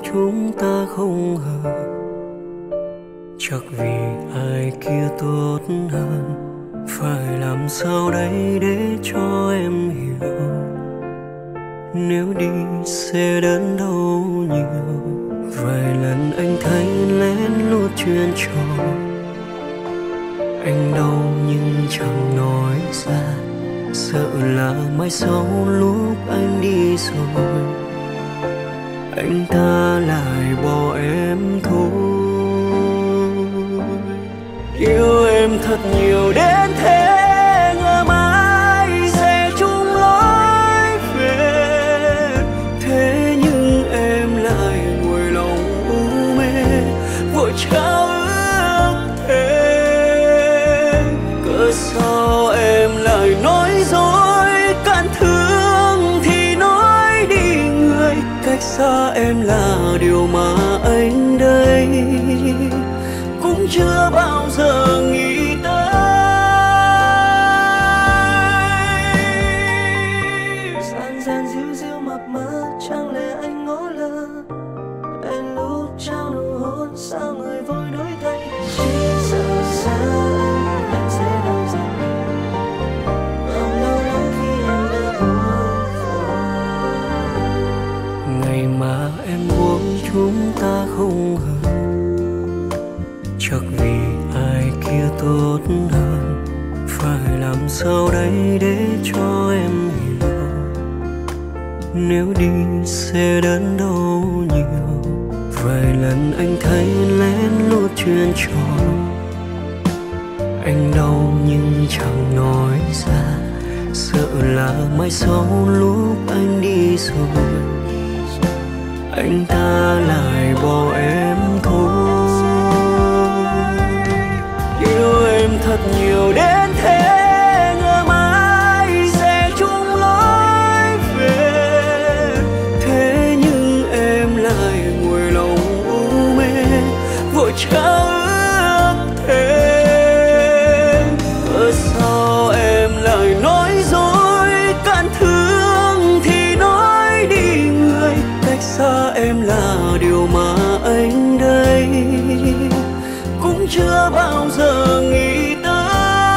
chúng ta không hợp, chắc vì ai kia tốt hơn. Phải làm sao đây để cho em hiểu, nếu đi sẽ đến đâu nhiều. Vài lần anh thấy lén lút chuyện trò, anh đau nhưng chẳng nói ra, sợ là mai sau lúc anh đi rồi anh ta lại bỏ em thôi. Yêu em thật nhiều đến thế, ngờ mãi sẽ chung lối về. Thế nhưng em lại ngồi lòng u mê, vội trao ước thề. Cớ sao em lại nói dối, cạn thương thì nói đi người. Cách xa em là điều mà anh đây cũng chưa bao giờ nghĩ tới. Gian gian díu díu mập mờ, chẳng lẽ anh ngó lơ. Em lúc trao nụ hôn, sao người vội đổi thay. Chỉ sợ xa anh sẽ đau dần. Không lâu lắm khi em đã buông rồi. Ngày mà em buông chúng ta không hợp, chắc vì ai kia tốt hơn. Phải làm sao đây để cho em hiểu, nếu đi sẽ đến đâu nhiều. Vài lần anh thấy lén lút chuyện trò, anh đau nhưng chẳng nói ra, sợ là mai sau lúc anh đi rồi anh ta lại bỏ em thôi. Yêu em thật nhiều đến thế, ngờ mãi sẽ chung lối về. Thế nhưng em lại ngồi lòng u mê, vội trao ước thề. Cớ sao em lại nói dối, cạn thương thì nói đi người. Cách xa em là điều mà anh đây cũng chưa bao giờ nghĩ tới.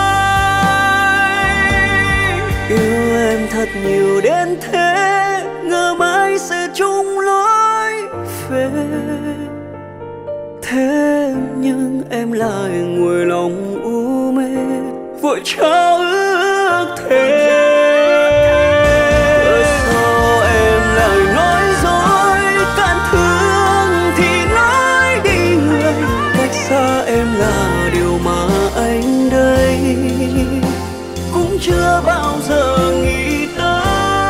Yêu em thật nhiều đến thế, ngờ mãi sẽ chung lối về. Thế nhưng em lại ngồi lòng u mê, vội trao ước thề. Cớ sao em lại nói dối, cạn thương thì nói đi người. Cách xa em là điều mà anh đây cũng chưa bao giờ nghĩ tới.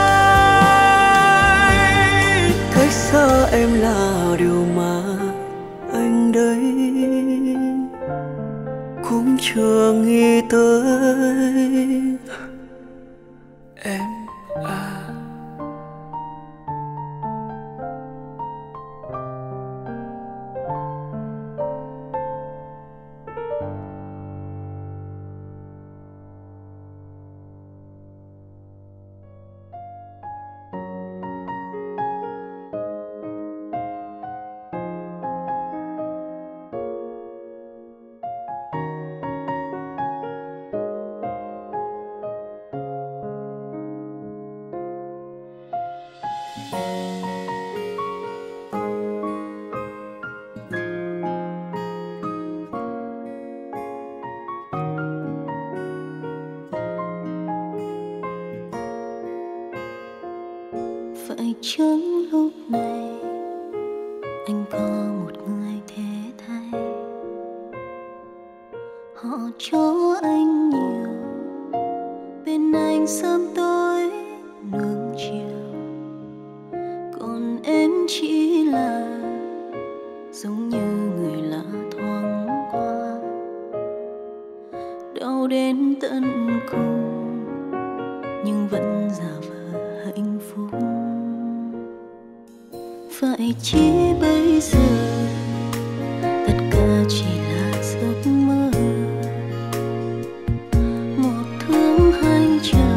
Cách xa em là điều mà anh đây cũng chưa nghĩ tới. Em à. Vậy chăng lúc này anh có một người thế thay, họ cho anh nhiều, bên anh sớm tối nương chiều, còn em chỉ là giống như người lạ thoáng qua, đau đến tận cùng nhưng vẫn giả vờ hạnh phúc. Vậy chỉ bây giờ tất cả chỉ là giấc mơ, một thương hai chờ,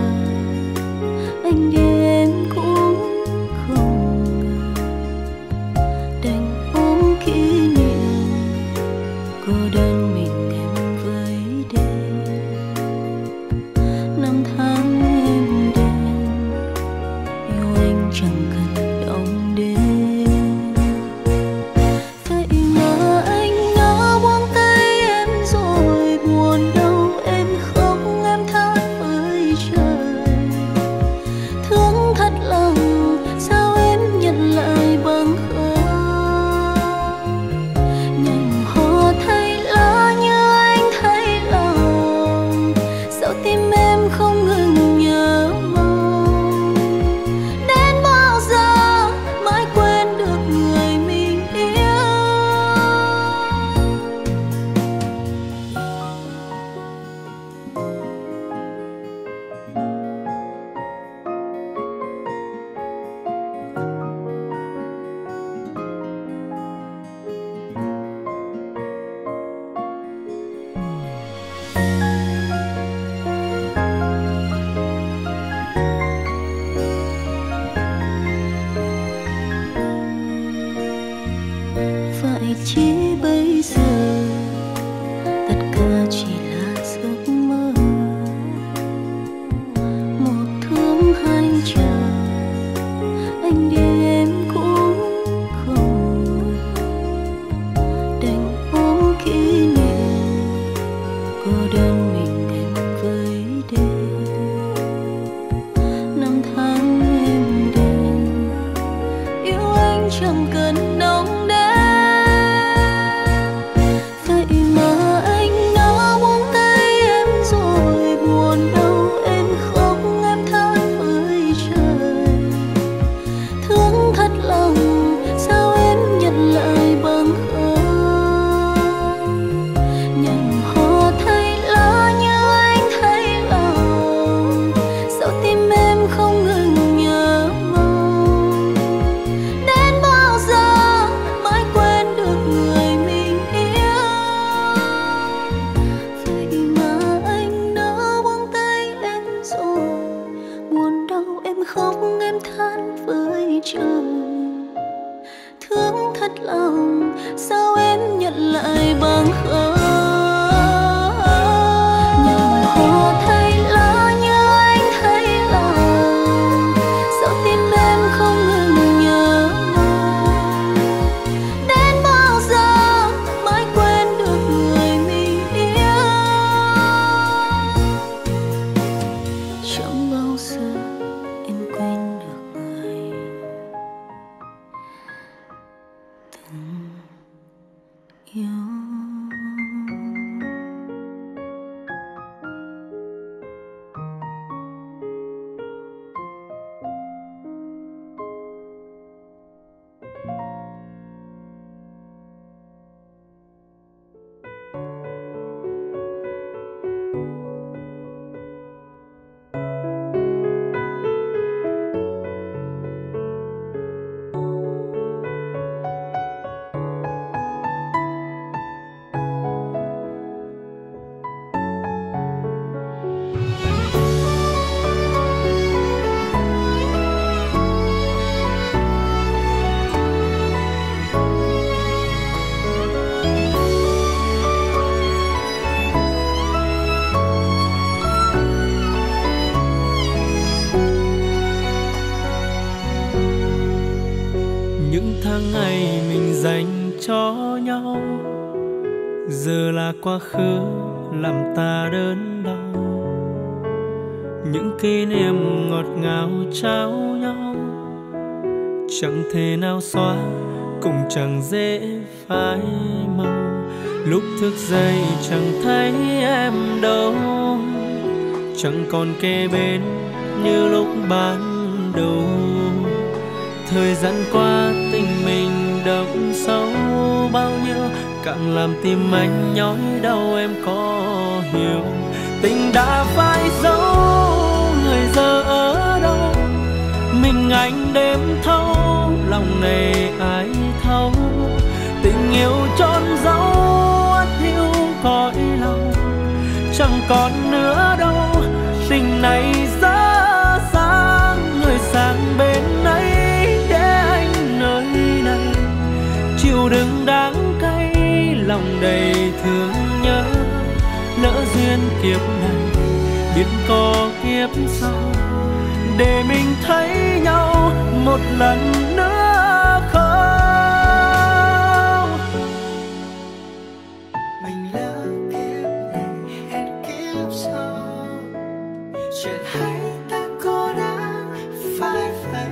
anh đi em cũng không ngờ, đành sao tim em không ngừng nhớ mong. Đến bao giờ mới quên được người mình yêu. Phải chỉ bây giờ tất cả chỉ là giấc mơ, một thương hai chờ anh đi em cũng không đành ôm kỷ niệm cô đơn mình em với đêm. Năm tháng em đêm yêu anh chẳng cần đong đếm. Khóc em than với trời, thương thật lòng sao em nhận lại bằng không. Nhằm họ thay lỡ như anh thấy lòng, sao tim em không ngừng nhớ mong. Đến bao giờ mới quên được người mình yêu. Chẳng bao giờ em quên được người từng yêu. Những tháng ngày mình dành cho nhau giờ là quá khứ làm ta đớn đau. Những kỷ niệm ngọt ngào trao nhau chẳng thể nào xóa, cũng chẳng dễ phai màu. Lúc thức dậy chẳng thấy em đâu, chẳng còn kề bên như lúc ban đầu. Thời gian qua tình mình đậm sâu bao nhiêu, càng làm tim anh nhói đau. Em có hiểu tình đã phai dấu, người giờ ở đâu? Mình anh đêm thâu, lòng này ai thấu? Tình yêu trôn dấu ắt hiu cõi lòng, chẳng còn nữa đâu. Tình này rất xa, người sang bên ấy chịu đựng đắng cay, lòng đầy thương nhớ. Lỡ duyên kiếp này biết có kiếp sau, để mình thấy nhau một lần nữa không? Mình lỡ kiếp này hẹn kiếp sau, chuyện hay ta có đã phai phai.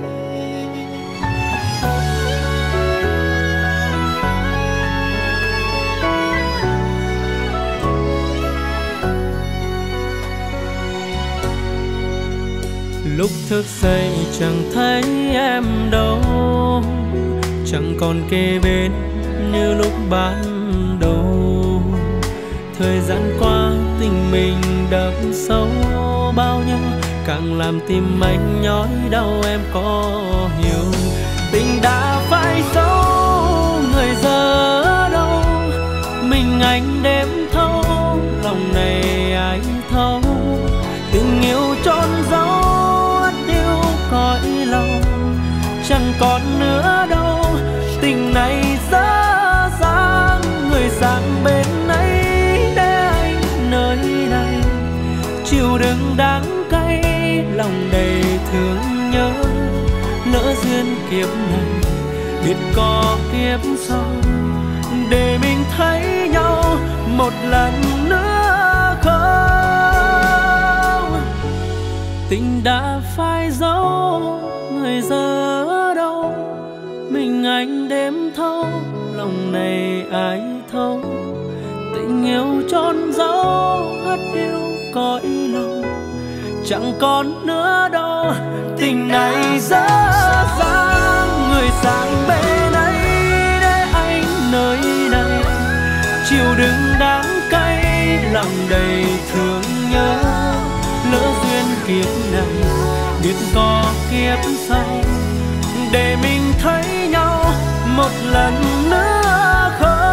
Lúc thức dậy chẳng thấy em đâu, chẳng còn kề bên như lúc ban đầu. Thời gian qua tình mình đậm sâu bao nhiêu, càng làm tim anh nhói đau em có hiểu. Tình đã phai dấu, người giờ đâu, mình anh đêm thâu, lòng này ai thấu. Tình yêu trôn giấu ắt yêu cõi lòng, chẳng còn nữa đâu. Tình này dở dang, người sang bên ấy để anh nơi này chịu đựng đắng cay, lòng đầy thương nhớ. Lỡ duyên kiếp này biết có kiếp sau, để mình thấy nhau một lần nữa không. Tình đã phai dấu, người giờ đâu, mình anh đêm thâu, lòng này ai thấu. Tình yêu trôn giấu ắt yêu cõi lòng, chẳng còn nữa đâu. Tình này dở dang, người sang bên ấy để anh nơi này chịu đựng đắng cay, lòng đầy thương nhớ. Lỡ duyên kiếp này biết có kiếp sau, để mình thấy nhau một lần nữa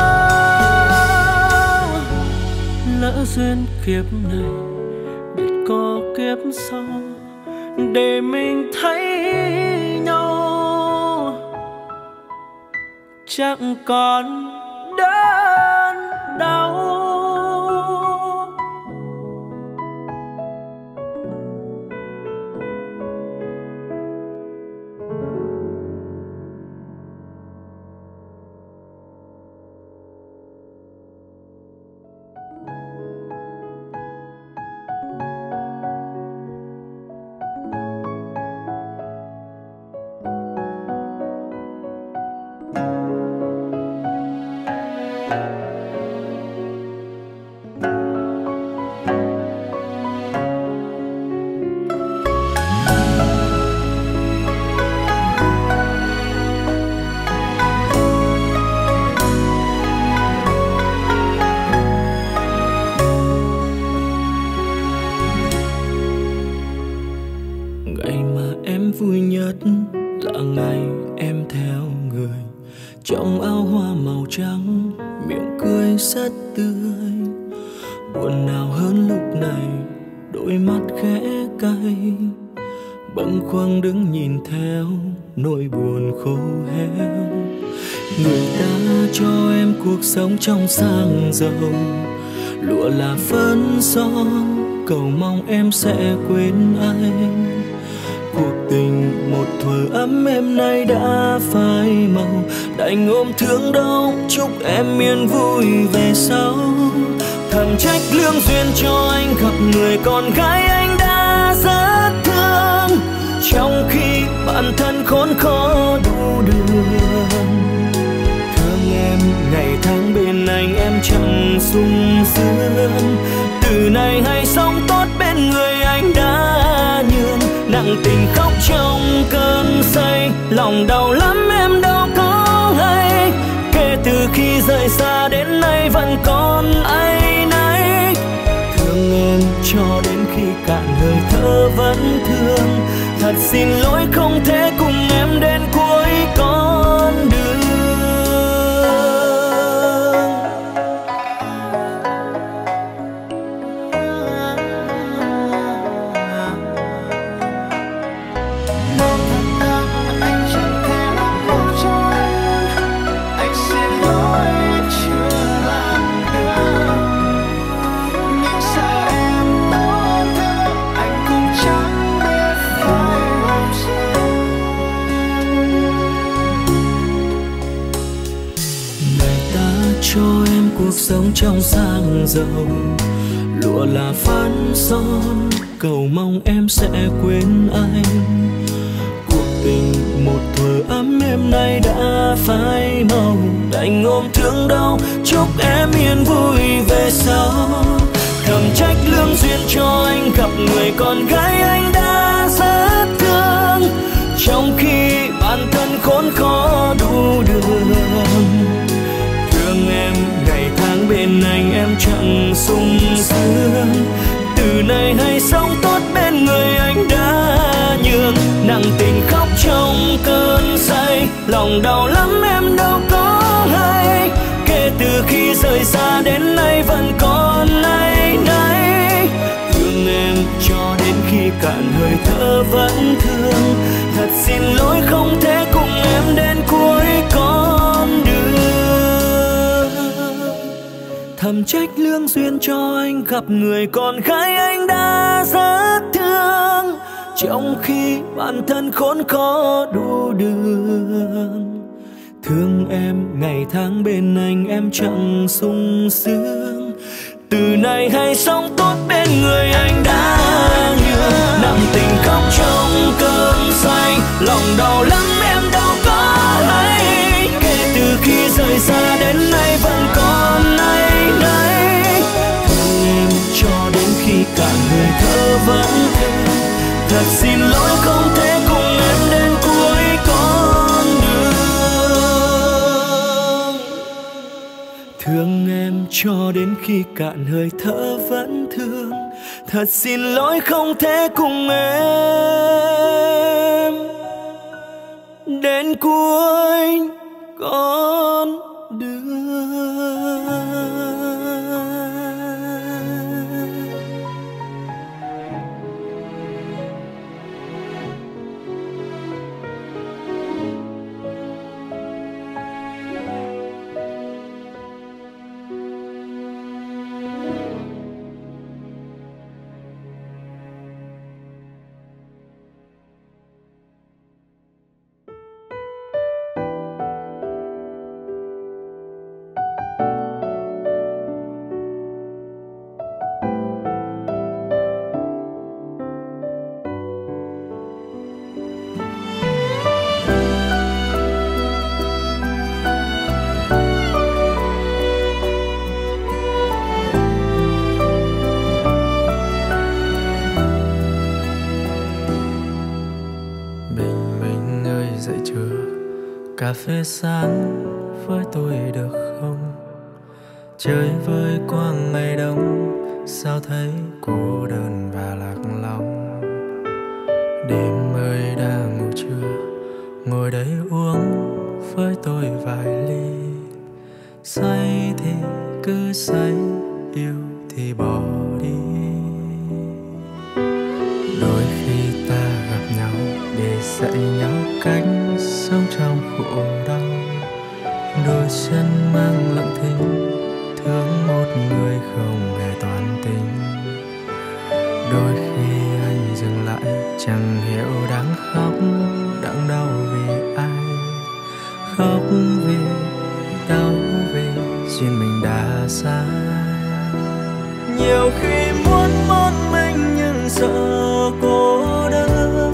không. Lỡ duyên kiếp này biết có kiếp sau, để mình thấy nhau chẳng còn đớn đau. Vui nhất là ngày em theo người trong áo hoa màu trắng, miệng cười rất tươi. Buồn nào hơn lúc này, đôi mắt khẽ cay, bâng khuâng đứng nhìn theo nỗi buồn khô héo. Người ta cho em cuộc sống trong sang giàu, lụa là phấn son, cầu mong em sẽ quên anh. Cuộc tình một thuở ấm êm nay đã phai màu, đành ôm thương đau chúc em yên vui về sau. Thầm trách lương duyên cho anh gặp người con gái anh đã rất thương, trong khi bản thân khốn khó đủ đường. Thương em ngày tháng bên anh em chẳng sung sướng, từ nay hãy sống tốt bên người anh đã nhường. Nặng tình khóc trong cơn say, lòng đau lắm em đâu có hay. Kể từ khi rời xa đến nay vẫn còn áy náy. Thương em cho đến khi cạn hơi thở vẫn thương. Thật xin lỗi không thể cùng em đến cuối con đường. Cuộc sống trong sang giàu, lụa là phấn son, cầu mong em sẽ quên anh. Cuộc tình một thuở ấm êm nay đã phai màu, đành ôm thương đau chúc em yên vui về sau. Thầm trách lương duyên cho anh gặp người con gái anh đã rất trong khi bản thân khốn khó đủ đường. Thương em ngày tháng bên anh em chẳng sung sướng, từ nay hãy sống tốt bên người anh đã nhường. Nặng tình khóc trong cơn say, lòng đau lắm em đâu có hay. Kể từ khi rời xa đến nay vẫn còn nay nay. Thương em cho đến khi cạn hơi thở vẫn thương. Thật xin lỗi không thể cùng em đến cuối con đường. Thầm trách lương duyên cho anh gặp người con gái anh đã rất thương, trong khi bản thân khốn khó đủ đường. Thương em ngày tháng bên anh em chẳng sung sướng, từ nay hãy sống tốt bên người anh đã nhường. Nặng tình khóc trong cơn say, lòng đau lắm em đâu có hay. Kể từ khi rời xa đến nay vẫn còn nay nay. Thương em cho đến khi cạn hơi thở vẫn thương. Thật xin lỗi không thể cùng em đến cuối con đường. Thương em cho đến khi cạn hơi thở vẫn thương. Thật xin lỗi không thể cùng em đến cuối con đường. Cà phê sáng với tôi được không? Chơi với qua ngày đông, sao thấy cô đơn và lạc lòng. Đêm ơi đã ngủ chưa? Ngồi đây uống với tôi vài ly. Say thì cứ say, yêu thì bỏ đi. Đôi khi ta gặp nhau để dạy nhau cách sống trong khổ đau. Đôi chân mang lặng thinh, thương một người không hề toàn tình. Đôi khi anh dừng lại, chẳng hiểu đáng khóc, đáng đau vì ai. Khóc vì đau vì duyên mình đã xa. Nhiều khi muốn một mình nhưng sợ cô đơn,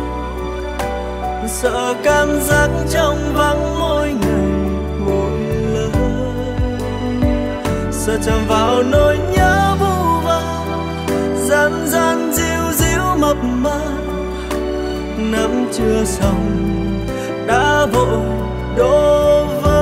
sợ cảm giác trong vắng mỗi ngày một lớn. Sợ chạm vào nỗi nhớ vu vơ, gian gian díu díu mập mờ. Nắm chưa xong đã vội đổ vỡ.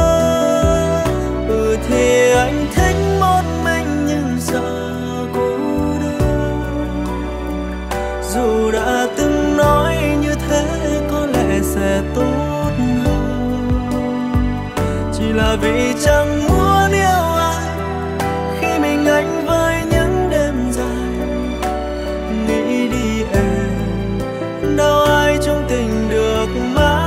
Thì anh thích một mình nhưng sợ cô đơn. Dù đã từng nói như thế có lẽ sẽ tốt hơn, chỉ là vì chẳng muốn yêu ai khi mình anh với những đêm dài. Nghĩ đi em, đâu ai trong tình được mãi.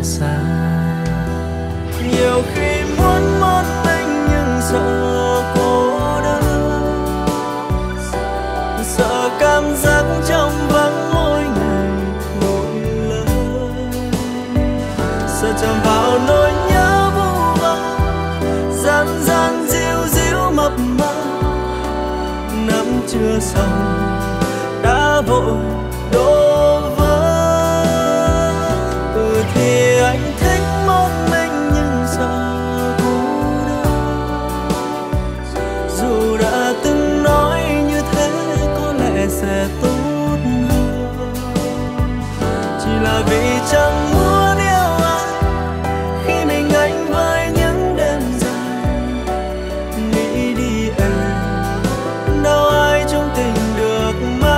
xa. Nhiều khi muốn một mình nhưng sợ cô đơn, sợ cảm giác trong vắng mỗi ngày mỗi lời, sợ chạm vào nỗi nhớ vu vơ gian gian díu díu mập mờ, nắm chưa xong đã vội đổ vỡ. Thì anh thích một mình nhưng sợ cô đơn, dù đã từng nói như thế có lẽ sẽ tốt hơn, chỉ là vì chẳng muốn yêu ai khi mình anh với những đêm dài. Nghĩ đi em, đâu ai chung tình được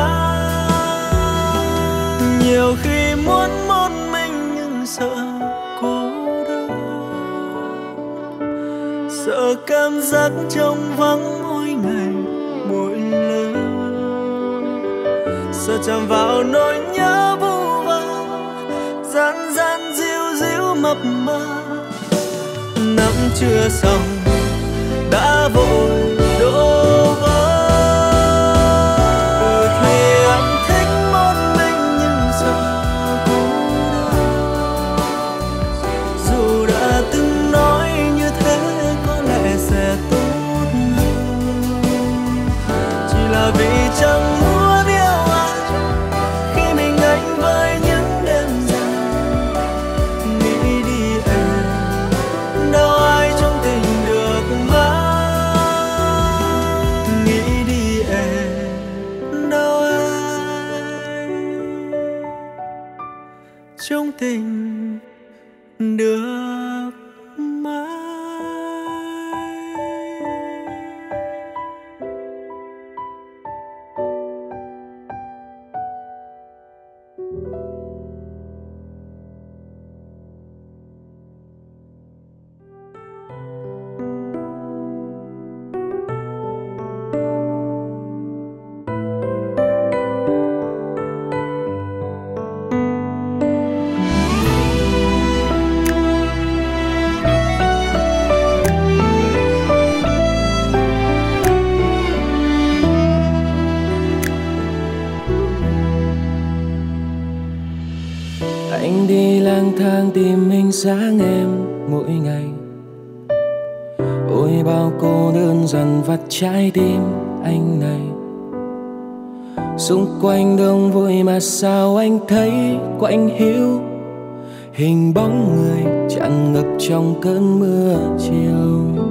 mãi. Nhiều khi muốn một mình nhưng sợ cô đơn, sợ cảm giác trong vắng mỗi ngày mỗi lời, sợ chạm vào nỗi nhớ vu vơ gian gian díu díu mập mờ, nắm chưa xong đã vội đổ vỡ. Thì anh thích một mình nhưng sợ cô đơn, dù đã từng nói như thế có lẽ sẽ tốt hơn, chỉ là vì chẳng muốn yêu ai khi mình anh với những đêm dài. Nghĩ đi em, đâu ai trong tình được mãi. Nghĩ đi em, đâu ai trong tình được mãi. Anh đi lang thang tìm hình dáng em mỗi ngày, ôi bao cô đơn dằn vặt trái tim anh này. Xung quanh đông vui mà sao anh thấy quạnh hiu, hình bóng người tràn ngập trong cơn mưa chiều.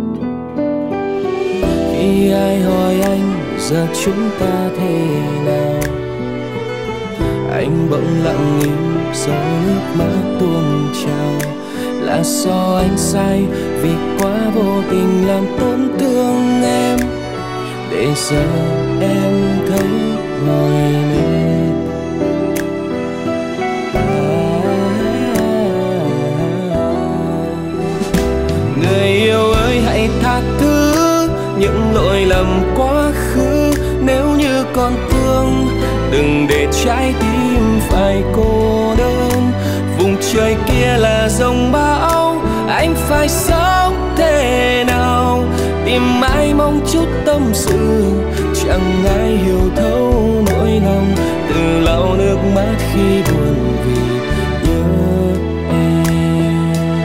Khi ai hỏi anh giờ chúng ta thế nào, anh bỗng lặng im giọt nước mắt tuôn trào. Là do anh sai vì quá vô tình làm tổn thương em, để giờ em thấy mỏi mệt. Người yêu ơi hãy tha thứ những lỗi lầm quá khứ, nếu như còn thương đừng để trái tim phải cô đơn. Vùng trời kia là dòng bão, anh phải sống thế nào? Tìm mãi mong chút tâm sự, chẳng ai hiểu thấu nỗi lòng. Từ lau nước mắt khi buồn vì nhớ em.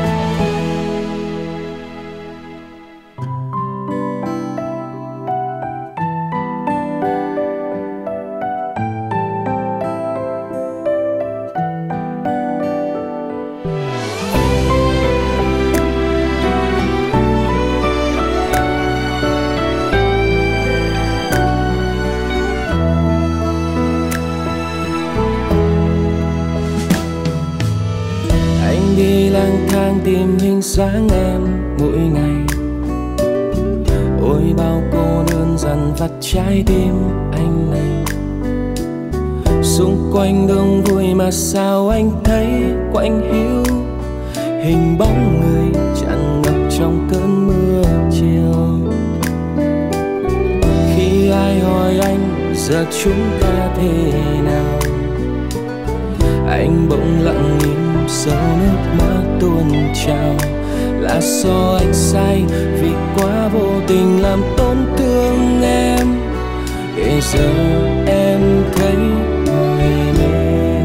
Đi lang thang tìm hình dáng em mỗi ngày, ôi bao cô đơn dằn vặt trái tim anh này. Xung quanh đông vui mà sao anh thấy quạnh hiu, hình bóng người tràn ngập trong cơn mưa chiều. Khi ai hỏi anh giờ chúng ta thế nào, anh bỗng lặng im giọt nước mắt tuôn trào. Là do anh sai vì quá vô tình làm tổn thương em, để giờ em thấy người mê.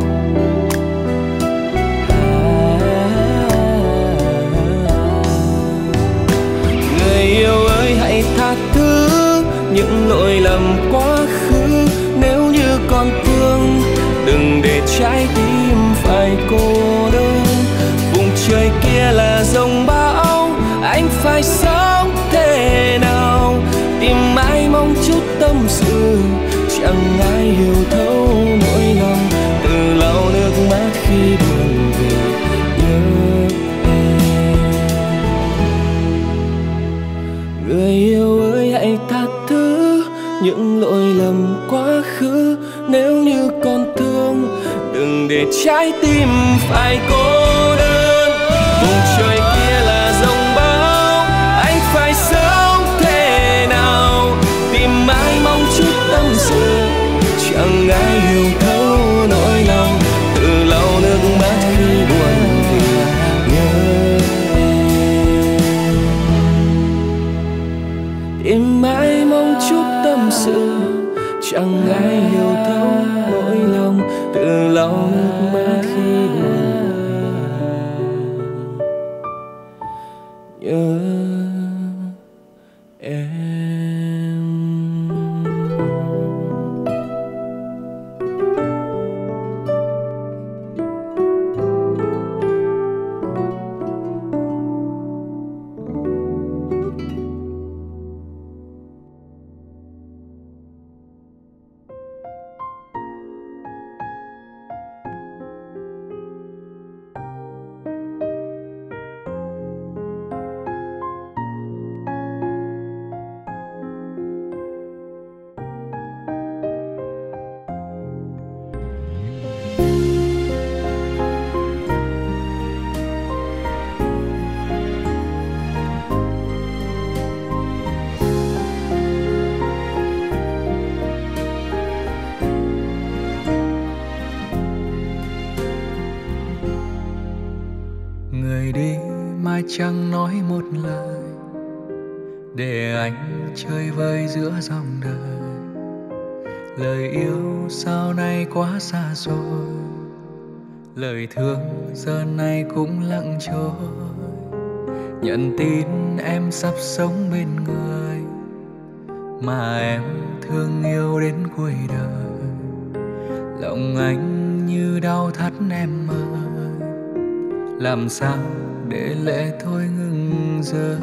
Người yêu ơi hãy tha thứ những lỗi lầm quá khứ, nếu như còn thương đừng để trái tim phải cô đơn. Vùng trời kia là giông bão, anh phải sống thế nào? Tìm mãi mong chút tâm sự, chẳng ai hiểu thấu nỗi lòng. Từ lau nước mắt khi buồn vì nhớ em. Người yêu ơi hãy tha thứ những lỗi lầm quá khứ, nếu như còn thương đừng để trái tim phải cô đơn. Vùng trời kia là giông bão, anh phải sống thế nào? Tìm mãi mong chút tâm sự, chẳng ai hiểu thấu nỗi lòng. Tự lau nước mắt khi buồn vì nhớ em. Tìm mãi mong chút tâm sự, chẳng ai hiểu thấu nỗi lòng. Tự lau nước mắt khi buồn nhớ em. Người đi mai chẳng nói một lời, để anh chơi vơi giữa dòng đời. Lời yêu sau này quá xa xôi, lời thương giờ này cũng lặng trôi. Nhận tin em sắp sống bên người mà em thương yêu đến cuối đời. Lòng anh như đau thắt em ơi, làm sao để lệ thôi ngừng rơi.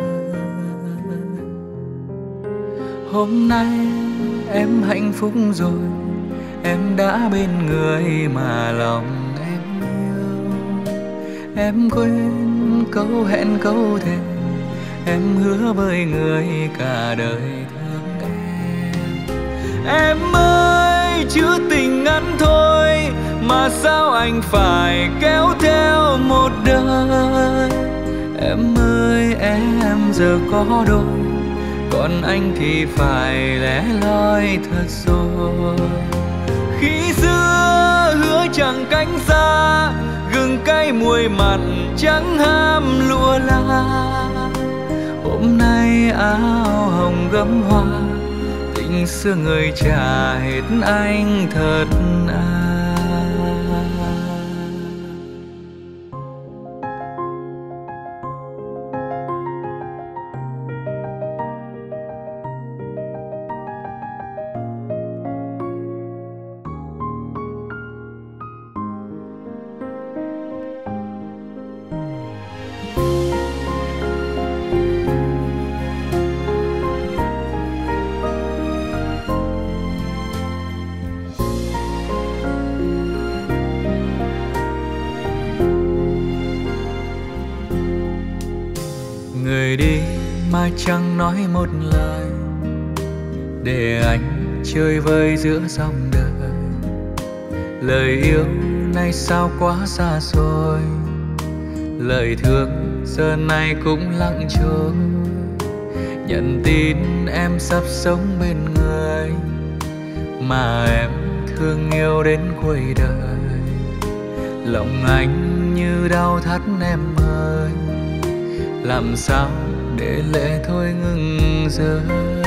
Hôm nay em hạnh phúc rồi, em đã bên người mà lòng em yêu. Em quên câu hẹn câu thề, em hứa với người cả đời thương em. Em ơi chữ tình ngắn thôi mà sao anh phải kéo theo một đời. Em ơi em giờ có đôi, còn anh thì phải lẻ loi thật rồi. Khi xưa hứa chẳng cánh xa, gừng cay muối mặn chẳng ham lụa la. Hôm nay áo hồng gấm hoa, tình xưa người trả hết anh thật à. Người đi mai chẳng nói một lời, để anh chơi vơi giữa dòng đời. Lời yêu nay sao quá xa xôi, lời thương giờ này cũng lặng trôi. Nhận tin em sắp sống bên người mà em thương yêu đến cuối đời. Lòng anh như đau thắt em ơi. Làm sao để lệ thôi ngừng rơi.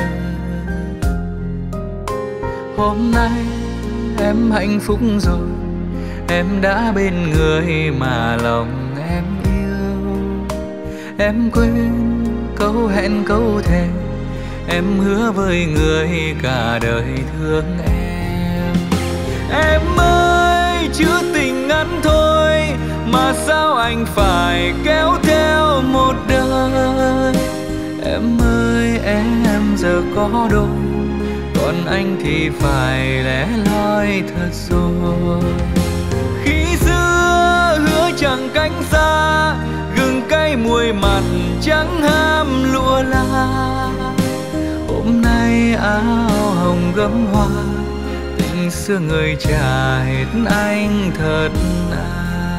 Hôm nay em hạnh phúc rồi, em đã bên người mà lòng em yêu. Em quên câu hẹn câu thề, em hứa với người cả đời thương em. Em ơi chữ tình ngắn thôi mà sao anh phải kéo theo một đời. Em ơi em giờ có đôi, còn anh thì phải lẻ loi thật rồi. Khi xưa hứa chẳng cánh xa, gừng cay muối mặn chẳng ham lụa la. Hôm nay áo hồng gấm hoa, tình xưa người trả hết anh thật à.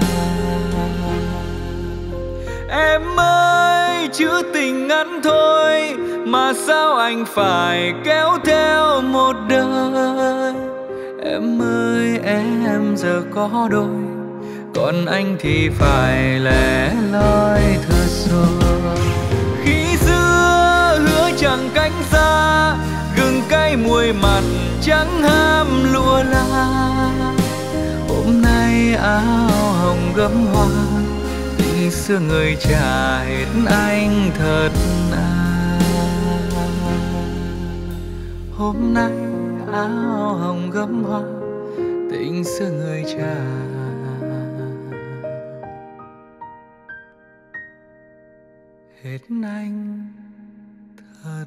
Em ơi chữ tình ngắn thôi mà sao anh phải kéo theo một đời. Em ơi em giờ có đôi, còn anh thì phải lẻ loi thật rồi. Khi xưa hứa chẳng cánh xa, gừng cay muối mặn chẳng ham lụa la. Hôm nay áo hồng gấm hoa, tình xưa người trả hết anh thật à. Hôm nay áo hồng gấm hoa, tình xưa người trả hết anh thật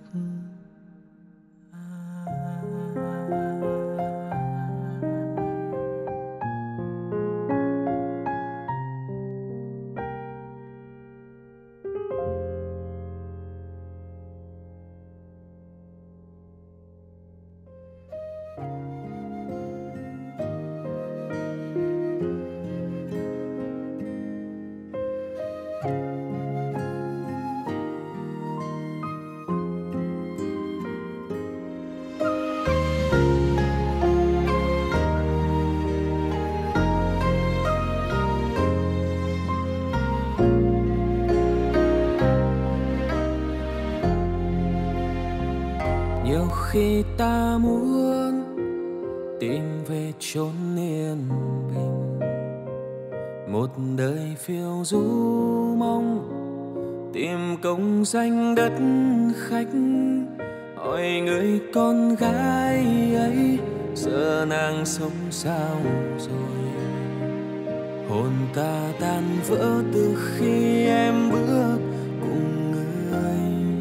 khi ta muốn tìm về chốn yên bình, một đời phiêu du mong tìm công danh đất khách. Hỏi người con gái ấy giờ nàng sống sao rồi. Hồn ta tan vỡ từ khi em bước cùng người.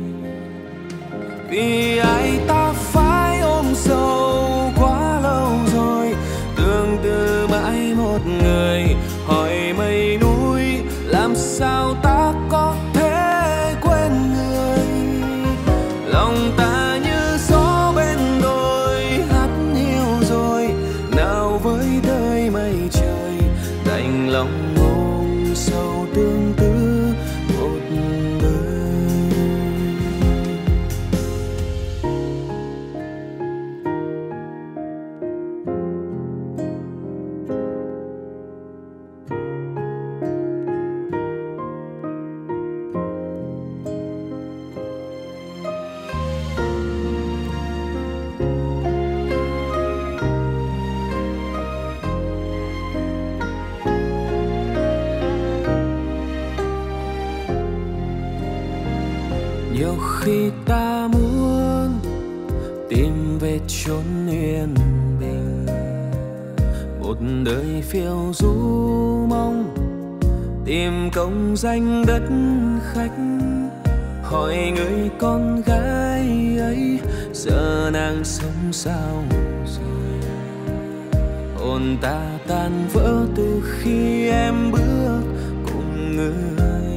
Vì ai ta phải ôm sâu quá lâu rồi, tương tư mãi một người. Hỏi mây núi làm sao ta có thể quên người. Lòng ta như gió bên đồi hát hiu rồi, nào với đời mây trời đành lòng ôm sâu tương tư một đời. Nhiều khi ta muốn tìm về chốn yên bình, một đời phiêu du mong tìm công danh đất khách. Hỏi người con gái ấy giờ nàng sống sao rồi. Hồn ta tan vỡ từ khi em bước cùng người.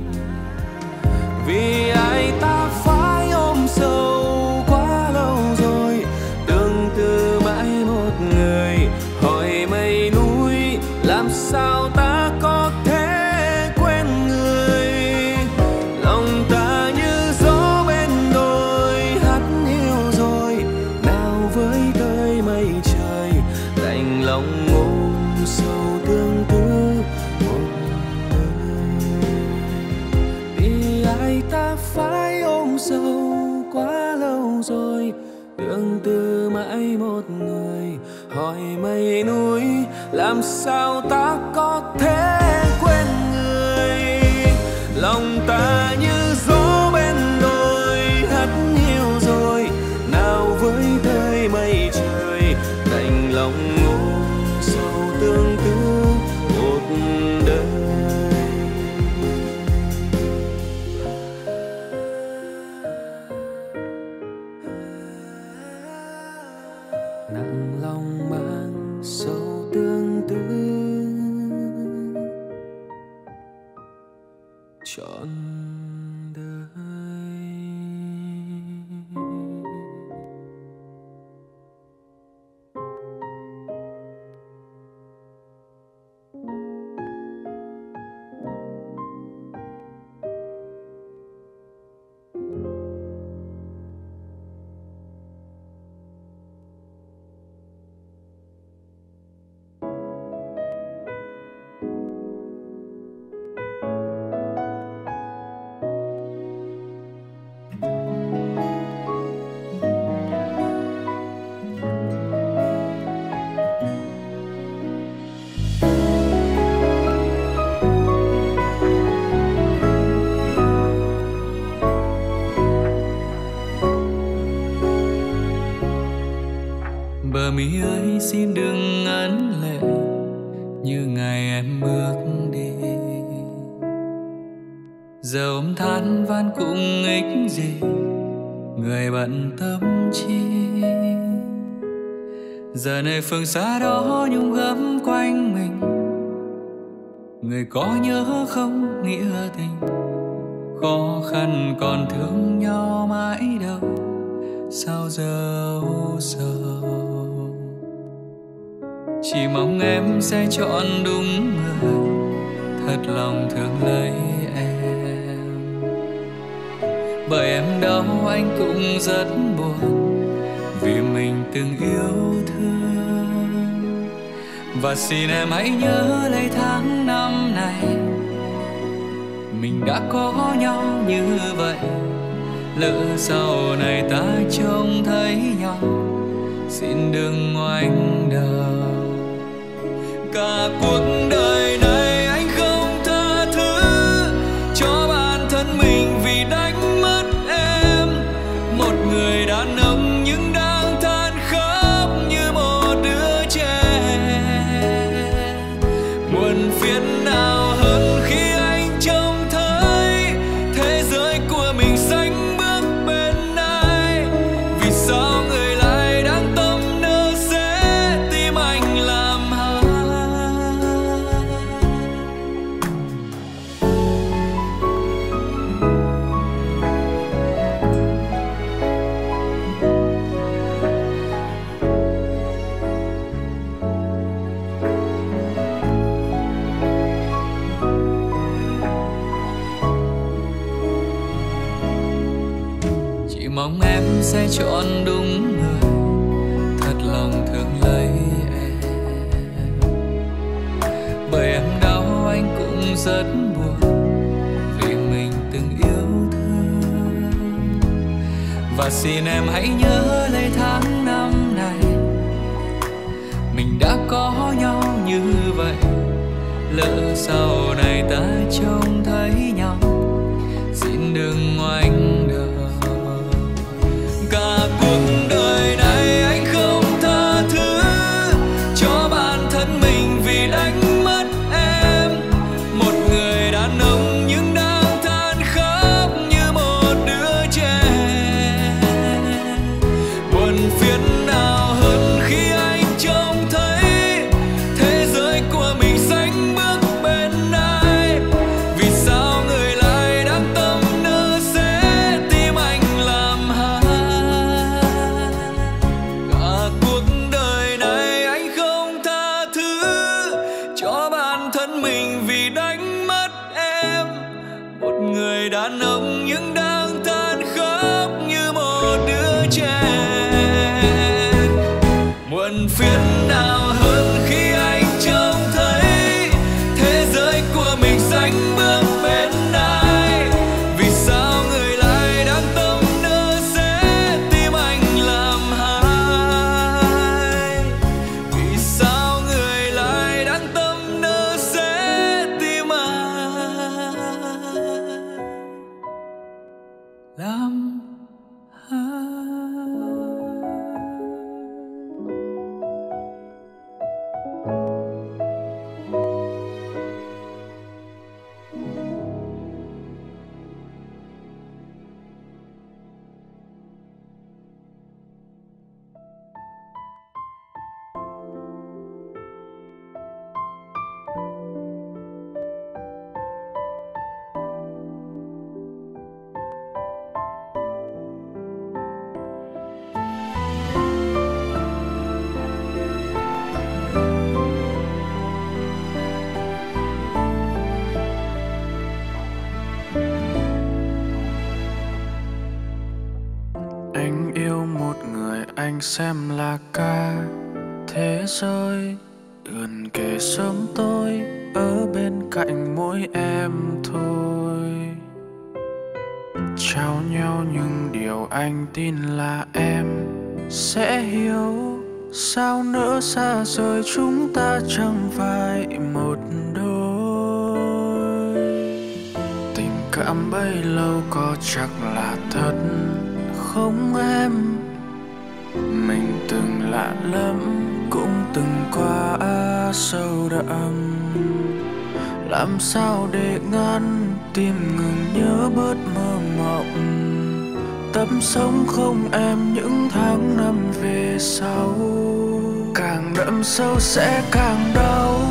Vì ai ta phải ôm sâu quá lâu rồi, tương tư mãi một người. Hỏi mây núi làm sao ta có thể quên người. Lòng ta như gió bên đồi hát hiu rồi, nào với đời mây trời đành lòng ôm sâu tương tư một đời. này ta phải ôm sầu quá lâu rồi, tương tư mãi một người. Hỏi mây núi làm sao ta có thể quên người, lòng ta như gió bên đồi hắt hiu rồi, nào với tới mây trời đành lòng ôm sầu tương tư một đời. Nặng lòng mang sầu tương tư trọn đời. Bờ mi ơi xin đừng ngấn lệ như ngày em bước đi, giờ ôm than van cũng ích gì, người bận tâm chi. Giờ này phương xa đó nhung gấm quanh mình, người có nhớ không nghĩa tình, khó khăn còn thương nhau mãi đâu, sao giờ u sầu. Chỉ mong em sẽ chọn đúng người, thật lòng thương lấy em. Bởi em đau anh cũng rất buồn, vì mình từng yêu thương. Và xin em hãy nhớ lấy tháng năm này, mình đã có nhau như vậy. Lỡ sau này ta trông thấy nhau, xin đừng ngoảnh đầu. Cả cuộc đời này anh không tha thứ cho bản thân mình vì đánh mất em. Một người đàn ông nhưng đang than khóc như một đứa trẻ. Buồn phiền nào hơn khi anh trông thấy thế giới của mình sánh bước bên ai. Vì sao người lại đang tâm nỡ sẽ tim anh làm hại. Chỉ mong em sẽ chọn đúng người, thật lòng thương lấy em. Bởi em đau anh cũng rất buồn, vì mình từng yêu thương. Và xin em hãy nhớ lấy tháng năm này, mình đã có nhau như vậy. Lỡ sau này ta trông thấy nhau, xin đừng ngoảnh đầu. Cả cuộc đời này anh không tha thứ cho bản thân mình vì đánh mất em. Một người đàn ông nhưng đang than khóc như một đứa trẻ. Buồn phiền nào hơn khi anh trông thấy thế giới của mình sánh bước bên ai. Vì sao người lại đang tâm nỡ sẽ tim anh làm hại. Cả cuộc đời này anh không tha thứ cho bản thân mình vì đánh mất em. Một người đàn ông nhưng đang than khóc như một đứa trẻ. Muộn phiền nào hơn khi anh trông thấy thế giới của mình sánh bước bên ai. Vì sao anh xem là cả thế giới, gần kề sớm tối ở bên cạnh mỗi em thôi. Trao nhau những điều anh tin là em sẽ hiểu. Sao nỡ xa rời chúng ta chẳng phải một đôi. Tình cảm bấy lâu có chắc là thật không em? Mình từng lạ lắm, cũng từng qua sâu đậm. Làm sao để ngăn tim ngừng nhớ bớt mơ mộng. Tập sống không em những tháng năm về sau. Càng đậm sâu sẽ càng đau.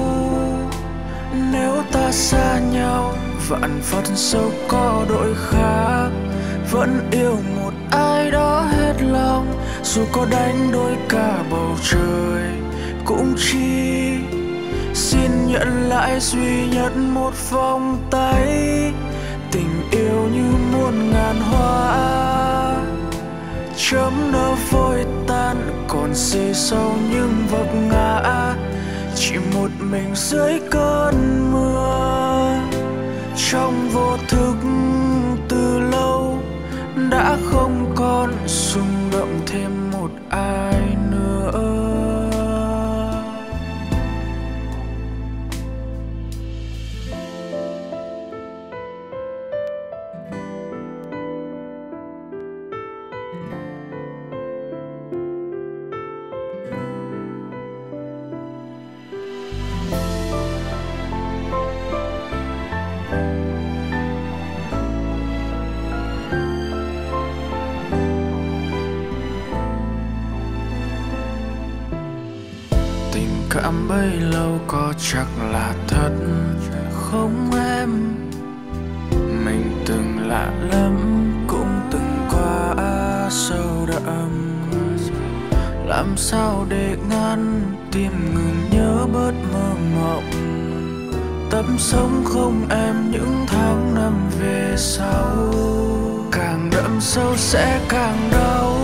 Nếu ta xa nhau, vạn phận sâu có đổi khác. Vẫn yêu một ai đó hết lòng, dù có đánh đôi cả bầu trời cũng chỉ xin nhận lại duy nhất một vòng tay. Tình yêu như muôn ngàn hoa chớm nở vội tan, còn xê sâu những vấp ngã. Chỉ một mình dưới cơn mưa, trong vô thức từ lâu đã không còn rung động thêm một ai nữa. Cảm bấy lâu có chắc là thật không em? Mình từng lạ lắm, cũng từng qua sâu đậm. Làm sao để ngăn tim ngừng nhớ bớt mơ mộng. Tập sống không em những tháng năm về sau. Càng đậm sâu sẽ càng đau.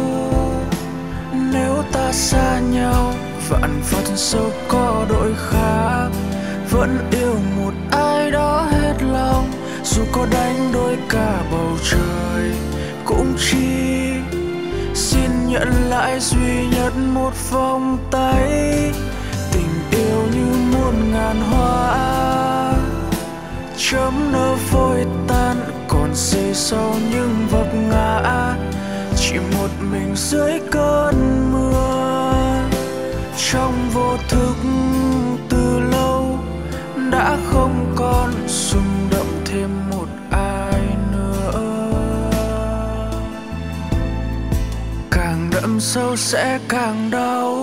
Nếu ta xa nhau, vạn phận sâu có đổi khác. Vẫn yêu một ai đó hết lòng, dù có đánh đôi cả bầu trời cũng chỉ xin nhận lại duy nhất một vòng tay. Tình yêu như muôn ngàn hoa chớm nở vội tan, còn xê sâu những vấp ngã. Chỉ một mình dưới cơn mưa, trong vô thức từ lâu đã không còn rung động thêm một ai nữa. Càng đậm sâu sẽ càng đau.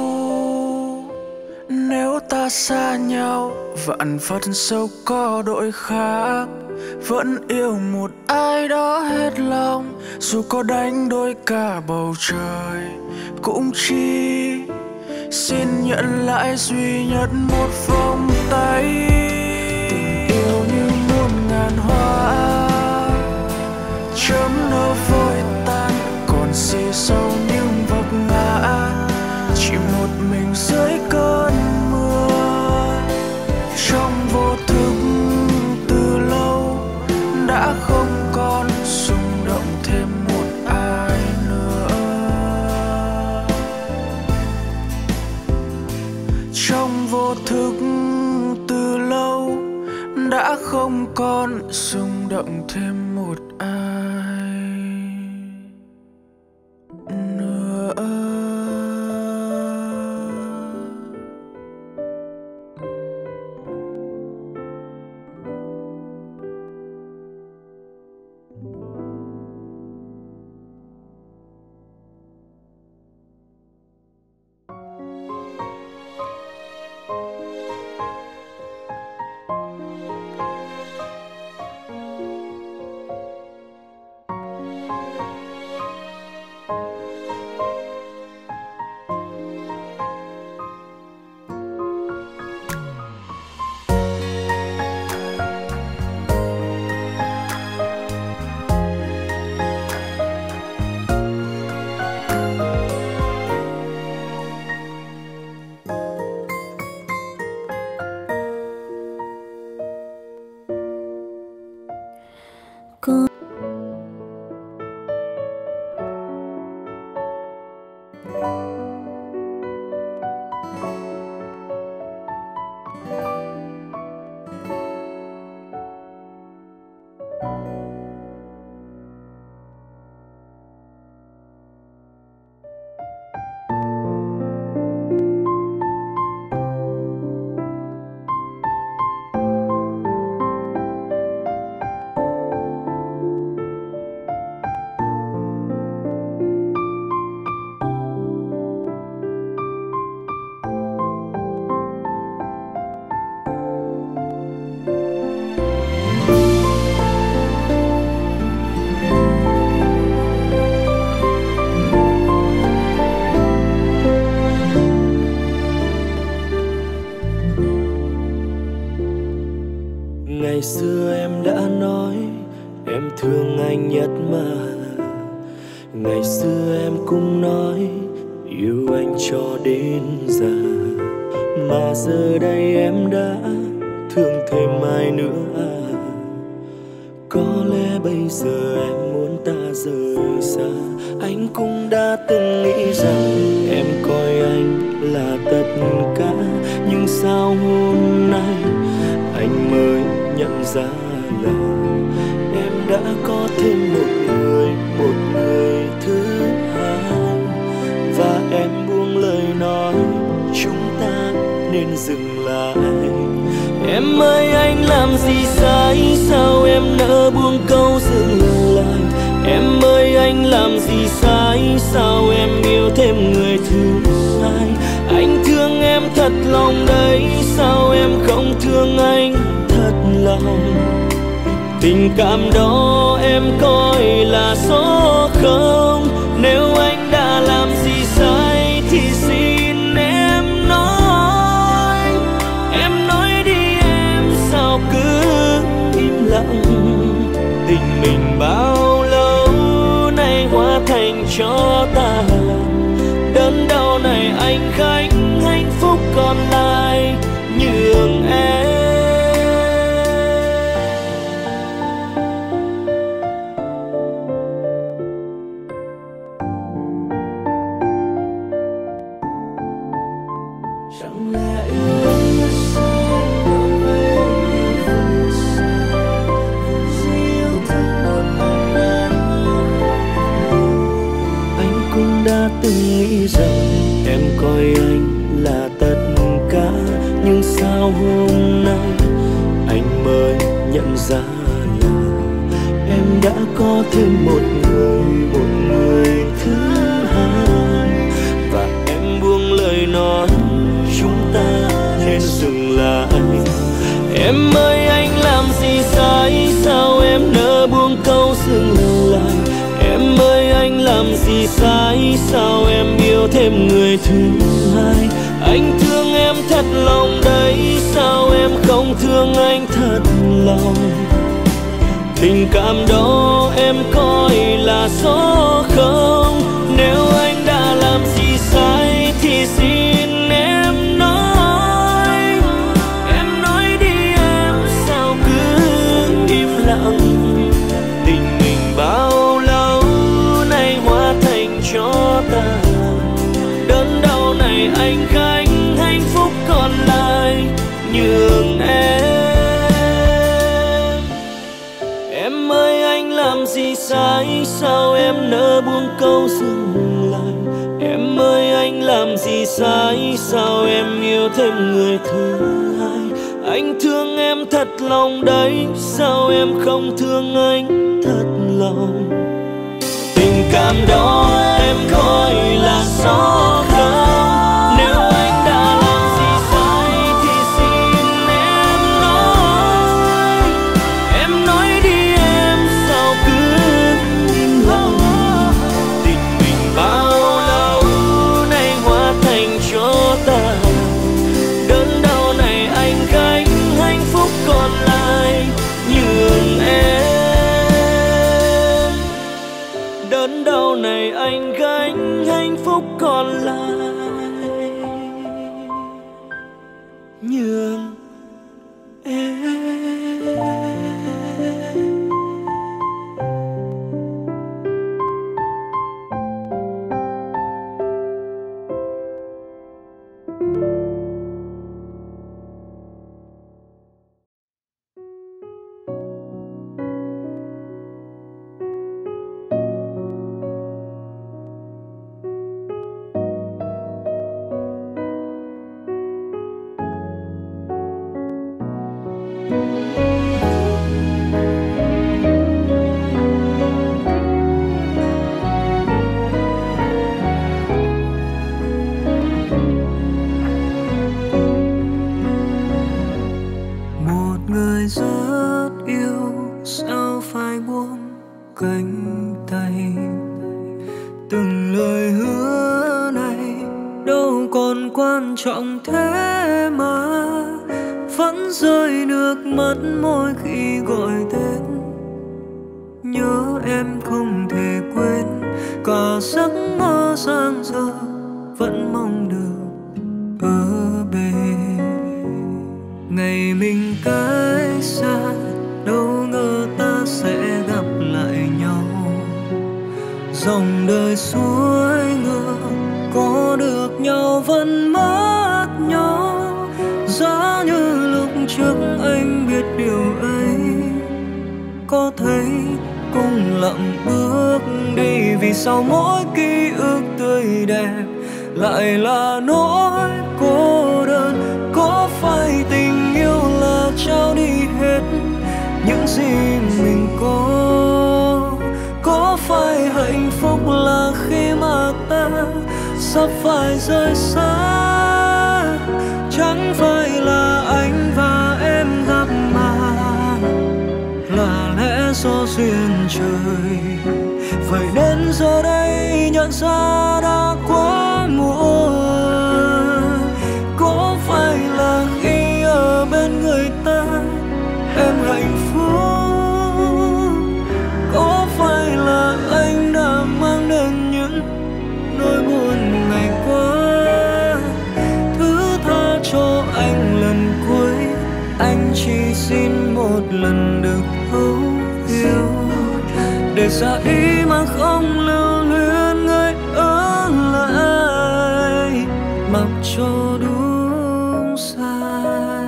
Nếu ta xa nhau, vạn phận sâu có đổi khác. Vẫn yêu một ai đó hết lòng, dù có đánh đôi cả bầu trời cũng chỉ xin nhận lại duy nhất một vòng tay. Tình yêu như muôn ngàn hoa chớm nở vội tan, còn xê sâu những vấp ngã. Chỉ một mình dưới cơn mưa, trong vô thức từ lâu đã không còn rung động thêm một ai nữa. Trong vô thức từ lâu đã không còn rung động thêm một ai nữa. con. Ngày xưa em đã nói em thương anh nhất mà. Ngày xưa em cũng nói yêu anh cho đến già. Mà giờ đây em đã thương thêm ai nữa à? Có lẽ bây giờ em muốn ta rời xa. Anh cũng đã từng nghĩ rằng em coi anh là tất cả. Nhưng sao hôm nay anh mới nhận ra là em đã có thêm một người thứ hai. Và em buông lời nói chúng ta nên dừng lại. Em ơi anh làm gì sai, sao em nỡ buông câu dừng lại. Em ơi anh làm gì sai, sao em yêu thêm người thứ hai. Anh thương em thật lòng đấy, sao em không thương anh thật lòng. Tình cảm đó em coi là số không. Nếu anh đã làm gì sai thì xin em nói. Em nói đi em, sao cứ im lặng. Tình mình bao lâu nay hóa thành cho tàn. Đớn đau này anh gánh, hạnh phúc còn lại nhường em. Chẳng lẽ yêu anh là sao còn về vui sao? Vì yêu thương một ai đó. Anh cũng đã từng nghĩ rằng em coi anh là tất cả. Nhưng sao hôm nay anh mới nhận ra là em đã có thêm một người thứ hai. Và em buông lời nói chúng ta nên dừng lại. Em ơi anh làm gì sai, sao em nỡ buông câu dừng lại. Em ơi anh làm gì sai, sao em yêu thêm người thứ hai. Anh thương em thật lòng đấy, sao em không thương anh thật lòng. Tình cảm đó em coi là số không. Nếu anh đã làm gì sai thì xin em nói. Em nói đi em, sao cứ im lặng. Tình mình bao lâu nay hóa thành cho tàn. Đớn đau này anh gánh, hạnh phúc còn lại nhường em. Em ơi anh làm gì sai, sao em nỡ buông câu dừng lại. Em ơi anh làm gì sai, sao em yêu thêm người thứ hai. Anh thương em thật lòng đấy, sao em không thương anh thật lòng. Tình cảm đó em coi là số không. Nếu anh đã làm gì sai thì xin em nói. Em nói đi em, sao cứ im lặng. Tình mình bao lâu nay hóa thành cho tàn. Đớn đau này anh gánh, hạnh phúc còn lại nhường em. Đớn đau này anh gánh, hạnh phúc còn lại nhường em. cánh tay. Từng lời hứa này đâu còn quan trọng thế mà vẫn rơi nước mắt mỗi khi gọi tên. Nhớ em không thể quên, cả giấc mơ giang dở vẫn mong được ở bên. Ngày mình cách xa, đâu ngờ ta sẽ gặp lại nhau. Dòng đời xuôi ngược, có được nhau vẫn mất nhau. Giá như lúc trước anh biết điều ấy, có thấy cũng lặng bước đi. Vì sao mỗi ký ức tươi đẹp lại là nỗi cô đơn? Có phải tình yêu là trao đi hết những gì mình có? Có phải hạnh phúc là khi mà ta sắp phải rời xa? Chẳng phải là anh và em gặp mà là lẽ do duyên trời. Vậy đến giờ đây nhận ra đã quá muộn. Có phải là khi ở bên người ta em hạnh phúc? Có phải là anh đã mang đến những nỗi buồn ngày qua? Thứ tha cho anh lần cuối, anh chỉ xin một lần được thấu hiểu. Để ra ý mà không lưu luyến người ở lại, mặc cho đúng sai.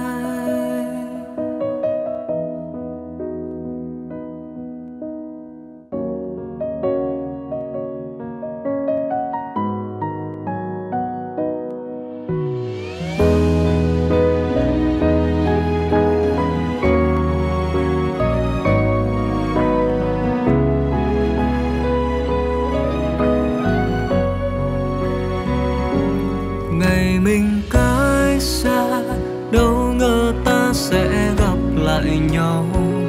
Ngày mình cách xa, đâu ngờ ta sẽ gặp lại nhau.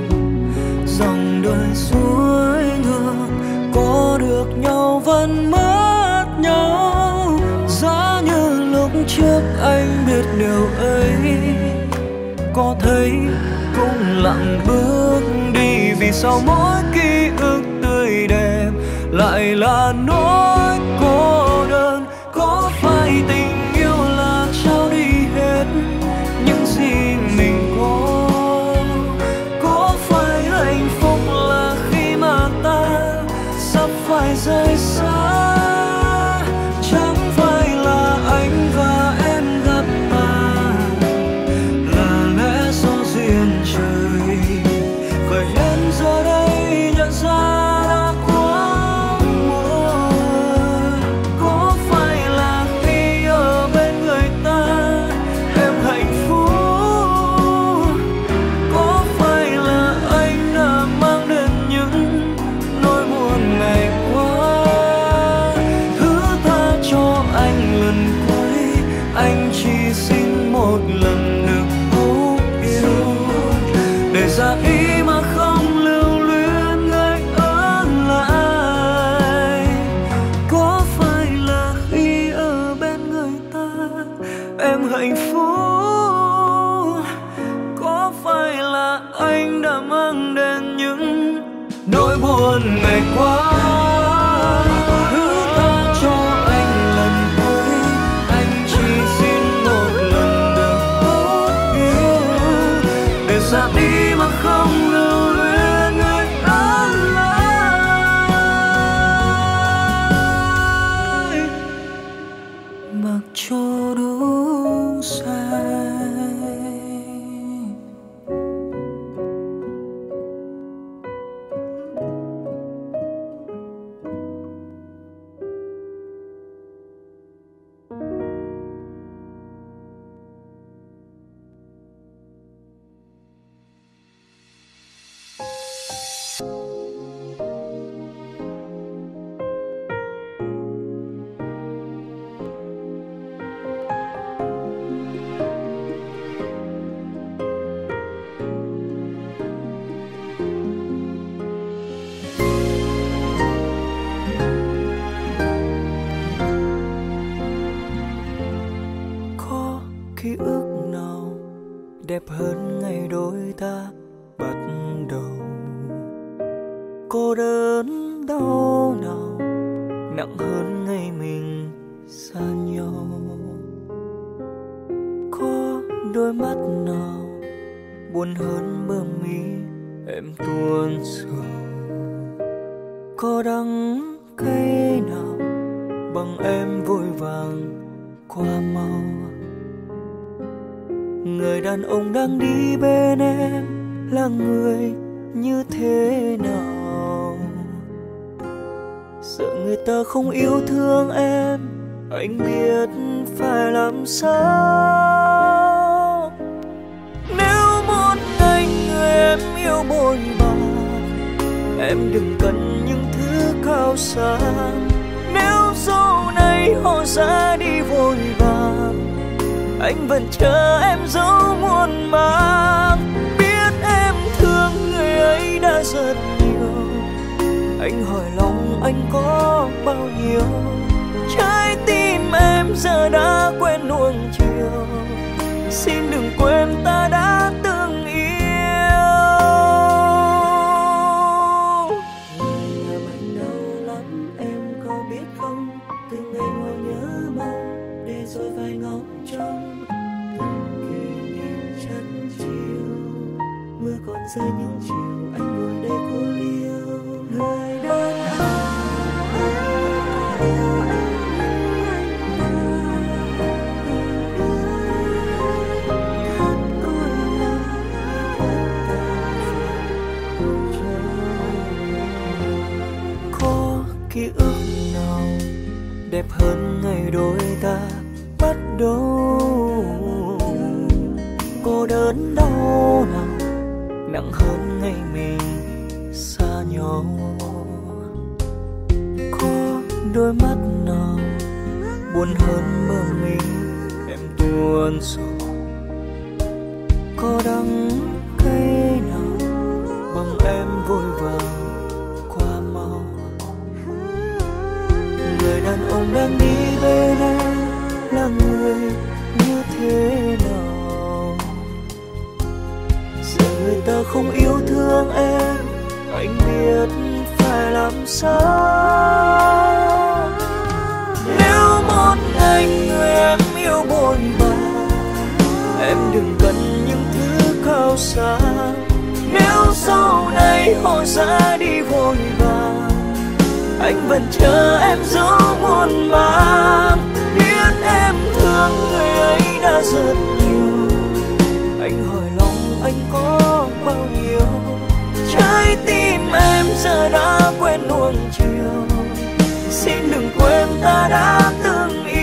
Dòng đời xuôi ngược, có được nhau vẫn mất nhau. Giá như lúc trước anh biết điều ấy, có thấy cũng lặng bước đi. Vì sao mỗi ký ức tươi đẹp lại là nỗi cô đơn? Có phải tình yêu là trao đi hết những gì mình có? Có phải hạnh phúc là khi mà ta sắp phải rời xa? Chẳng phải là anh và em gặp ta là lẽ do duyên trời. Vậy đến giờ đây nhận ra đã quá muộn. Có phải là khi ở bên người ta em hạnh phúc? Có phải là anh đã mang đến những nỗi buồn ngày qua? Thứ tha cho anh lần cuối, anh chỉ xin một lần được thấu hiểu. Để ra ý mà không lưu luyến người ở lại. Có phải là khi ở bên người ta em hạnh phúc? Có phải là anh đã mang đến những nỗi buồn ngày qua? Thứ tha cho anh lần cuối, anh chỉ xin một lần được thấu hiểu. Để ra đi mà không lưu luyến người ở lại, mặc cho đúng sai. hơn ngày đôi ta bắt đầu. Cô đơn đau nào nặng hơn ngày mình xa nhau. Có đôi mắt nào buồn hơn bờ mi em tuôn sầu. Có đắng cay nào bằng em vội vàng qua mau. Người đàn ông đang đi bên em là người như thế nào? Sợ người ta không yêu thương em, anh biết phải làm sao. Nếu một ngày người em yêu bội bạc, em đừng cần những thứ cao xa. Nếu sau này họ ra đi vội vàng, anh vẫn chờ em dấu muôn màng. Biết em thương người ấy đã rất nhiều, anh hỏi lòng anh có bao nhiêu. Trái tim em giờ đã quen nuông chiều, xin đừng quên ta đã từng yêu. Người làm anh đau lắm em có biết không? Từng ngày ngồi nhớ mong để rồi phải ngóng trông. Từng kỷ niệm chân chiều, mưa còn rơi những chiều anh ngồi đây cô liêu. Người đàn ký ức nào đẹp hơn ngày đôi ta bắt đầu. Cô đơn đau nào nặng hơn ngày mình xa nhau. Có đôi mắt nào buồn hơn mơ mình em tuôn sầu. Có đắng cay nào bằng em vội vàng qua mau. Người đàn ông đang đi bên em là người như thế nào? Sợ người ta không yêu thương em, anh biết phải làm sao. Nếu một ngày người em yêu bội bạc, em đừng cần những thứ cao xa. Nếu sau này họ ra đi vội vàng, anh vẫn chờ em dấu muôn màng. Biết em thương người ấy đã rất nhiều, anh hỏi lòng anh có bao nhiêu. Trái tim em giờ đã quen nuông chiều, xin đừng quên ta đã từng yêu.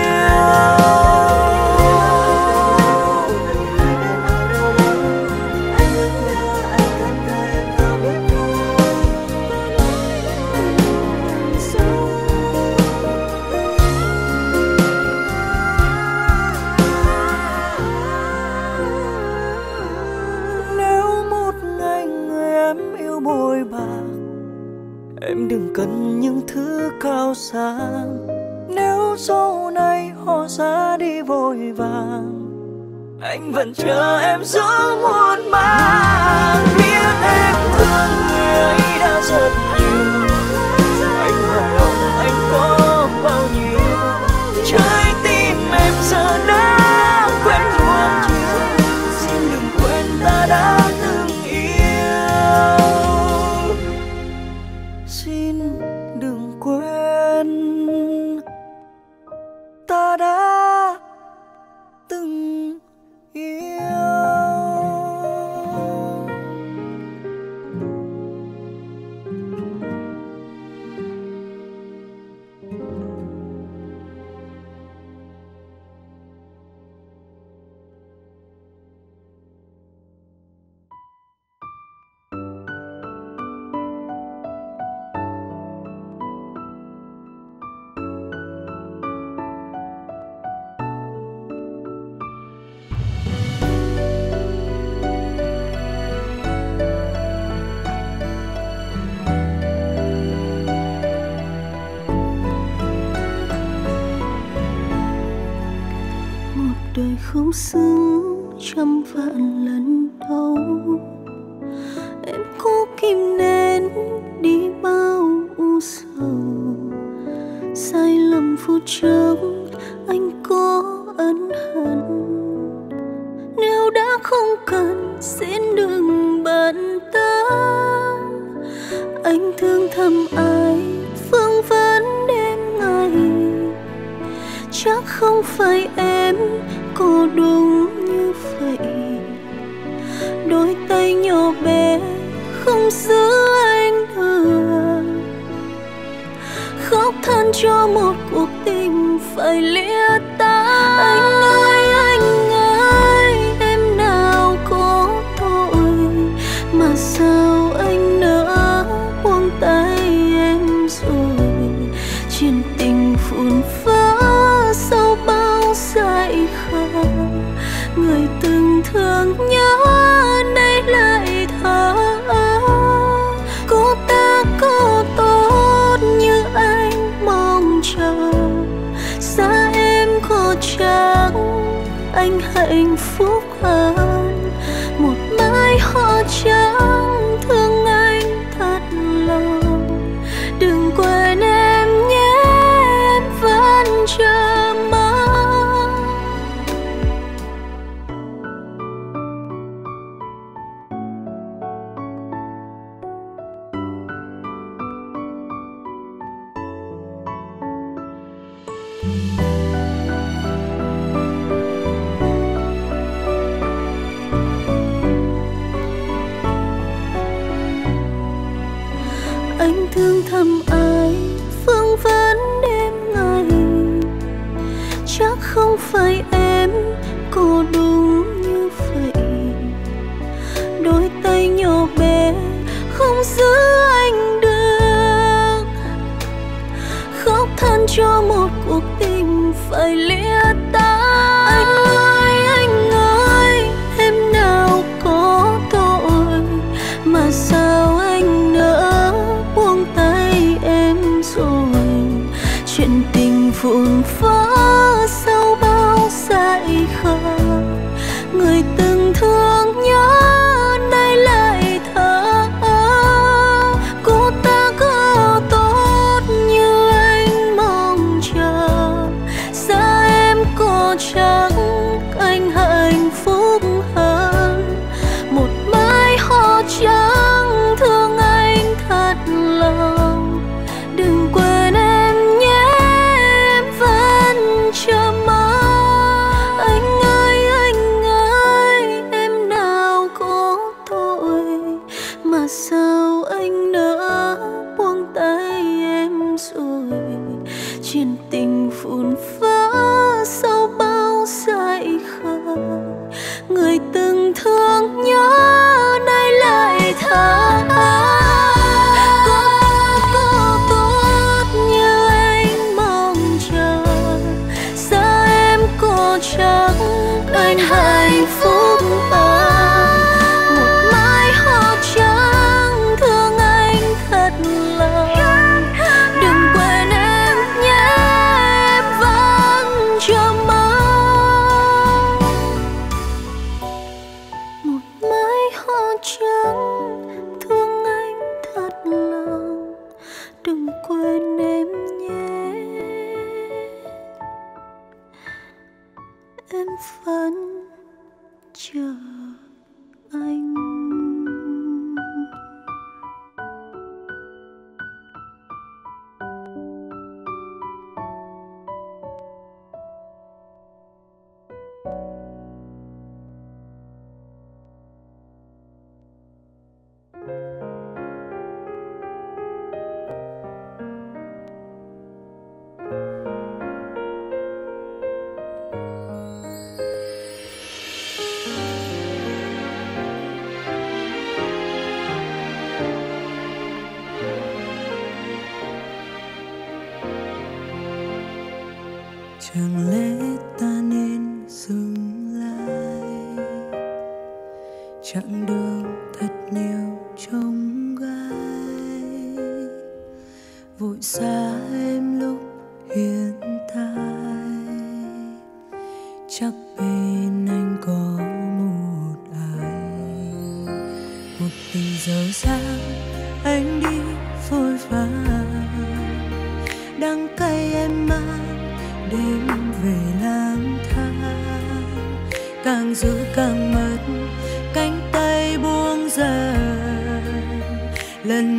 Em đừng cần những thứ cao xa. Nếu sau này họ ra đi vội vàng, anh vẫn chờ em dấu muôn màng. Biết em thương người ấy đã rất nhiều, anh hỏi lòng anh có bao nhiêu. Trái tim em giờ đã quen nuông chiều, xin đừng quên ta đã từng yêu. Xin đừng quên ta đã từng yêu. đời không xứng trăm vạn lần đâu. Em cố kìm nén đi bao u sầu, sai lầm phút chốc anh có ân hận. Nếu đã không cần xin đừng bận tâm. Anh thương thầm ai phương vấn đêm ngày, chắc không phải em cô đúng như vậy. Đôi tay nhỏ bé không giữ anh được, khóc than cho một cuộc tình phải lìa tán. Anh ơi, em nào có tội mà sao anh nỡ buông tay em rồi. Chuyện tình phun phá sau bao dại khờ, người từng thương nhớ nay lại thở. Cô ta có tốt như anh mong chờ, xa em có chắc anh hạnh phúc hơn. Một mái hoa trắng thương anh thật lòng, đừng quên em nhé, em vẫn chờ mong. Anh thương thầm ai phương vấn đêm ngày, chắc không phải em cô đúng như vậy. Đôi tay nhỏ bé không giữ anh được, khóc than cho một cuộc tình phải lìa tán. Anh ơi, em nào có tội mà sao anh nỡ buông tay em rồi. Chuyện tình phun phá sau bao dại khờ, người từng thương nhớ nay lại thở. Cô ta có tốt như anh mong chờ, xa em có chắc anh hạnh phúc hơn. Một mái hoa trắng thương anh thật lòng, đừng quên em nhé, em vẫn chờ mong. Anh ơi, em nào có tội mà sao anh nỡ buông tay em rồi. Chuyện tình phun phá sau bao dại khờ, người từng thương nhớ nay lại thở. Có tốt như anh mong chờ, xa em có chắc anh hạnh phúc hơn. Một mái hoa trắng thương anh thật lòng, đừng quên em nhé, em vẫn chờ mong. Một mái hoa trắng thương anh thật lòng, đừng quên em nhé, em vẫn chờ anh. Chẳng lẽ ta nên dừng lại, chặng đường thật nhiều trông gai, vội xa em lúc hiện tại. Chắc bên anh có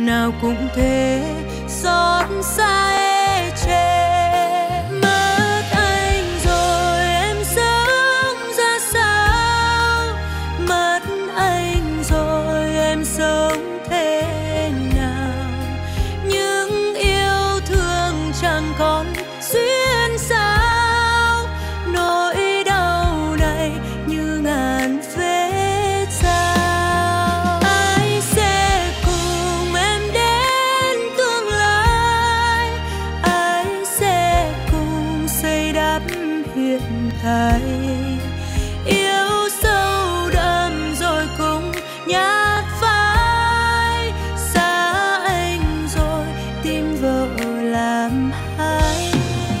nào cũng thế, xót xa ê chề. Mất anh rồi em sống ra sao, mất anh rồi em sống thế nào. Những yêu thương chẳng còn xuyên sao, nỗi đau này như ngàn vết dao. Ai sẽ cùng em đến tương lai, ai sẽ cùng xây đắp hiện tại. Yêu sâu đậm rồi cùng nhát phai, xa anh rồi tìm vợ làm hai.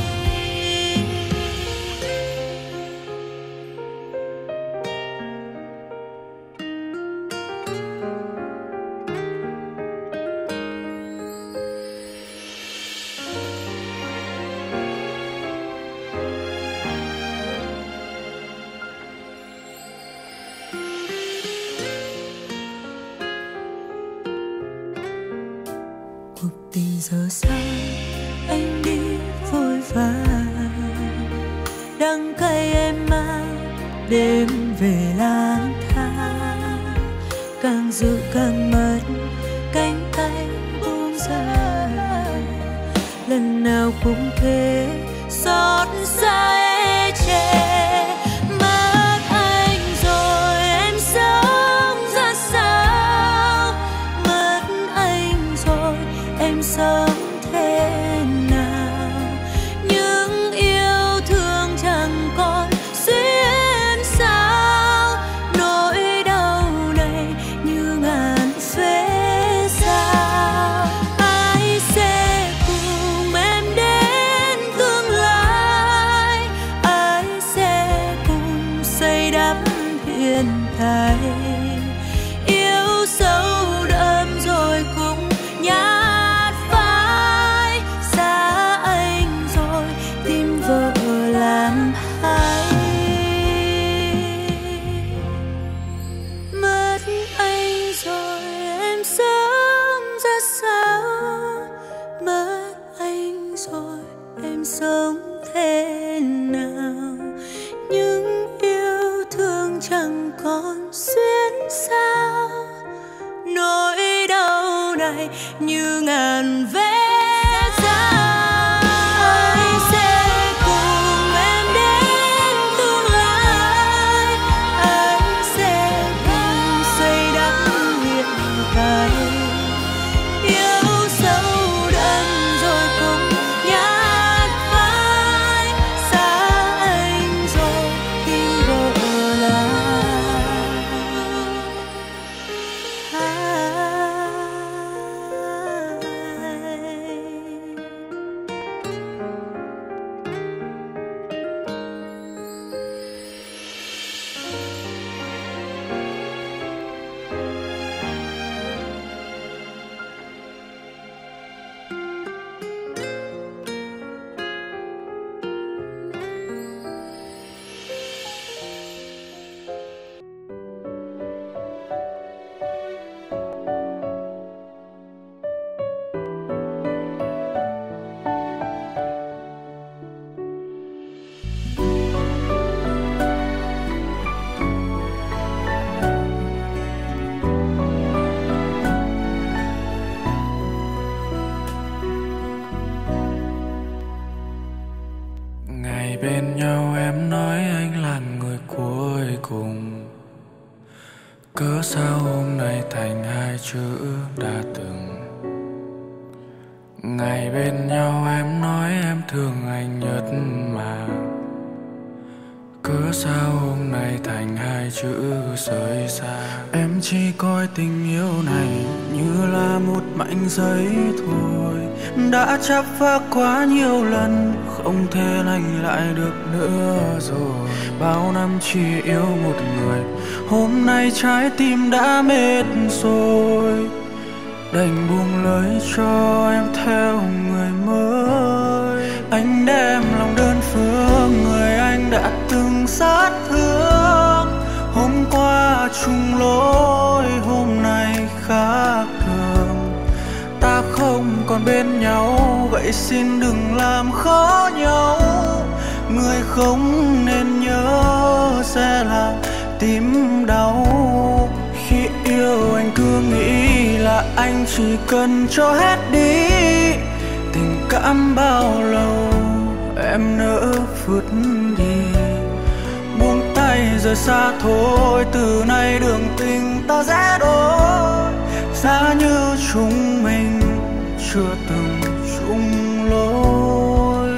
Cuộc tình giờ sao anh đi vội vã, đắng cay em mang đêm về lang thang. Càng giữ càng mất, cánh tay buông ra, lần nào cũng thế, xót xa ê chề. Mất anh rồi em sống ra sao, mất anh rồi em sống thế nào. Những yêu thương chẳng còn xuyên sao, nỗi đau này như ngàn vết dao. Ai sẽ cùng em đến tương lai, ai sẽ cùng xây đắp hiện tại. Yêu sâu đậm rồi cùng nhát phai, xa anh rồi tìm vợ làm hai. Mất anh rồi em sống ra sao, mất anh rồi em sống thế nào. Những yêu thương chẳng còn xuyên sao, nỗi đau này như ngàn vết dao. Ai sẽ cùng em đến tương lai, ai sẽ cùng xây đắp hiện tại. Yêu sâu đậm rồi cùng nhát phai, xa anh rồi tìm vợ làm hai. Ngày bên nhau em nói anh là người cuối cùng, cớ sao hôm nay thành hai chữ đã từng. Ngày bên nhau em nói em thương anh nhất mà, cớ sao hôm nay thành hai chữ rời xa. Em chỉ coi tình yêu này như là một mảnh giấy thôi, đã chắp vá quá nhiều lần, không thể lành lại được nữa rồi. Bao năm chỉ yêu một người, hôm nay trái tim đã mệt rồi, đành buông lời cho em theo người mới. Anh đem lòng đơn phương người anh đã từng sát thương, hôm qua chung lối hôm nay khác thường. bên nhau, vậy xin đừng làm khó nhau. Người không nên nhớ sẽ là tim đau. Khi yêu anh cứ nghĩ là anh chỉ cần cho hết đi. Tình cảm bao lâu em nỡ vượt đi. Buông tay rời xa thôi, từ nay đường tình ta sẽ đổi. Giá như chúng mình chưa từng chung lối.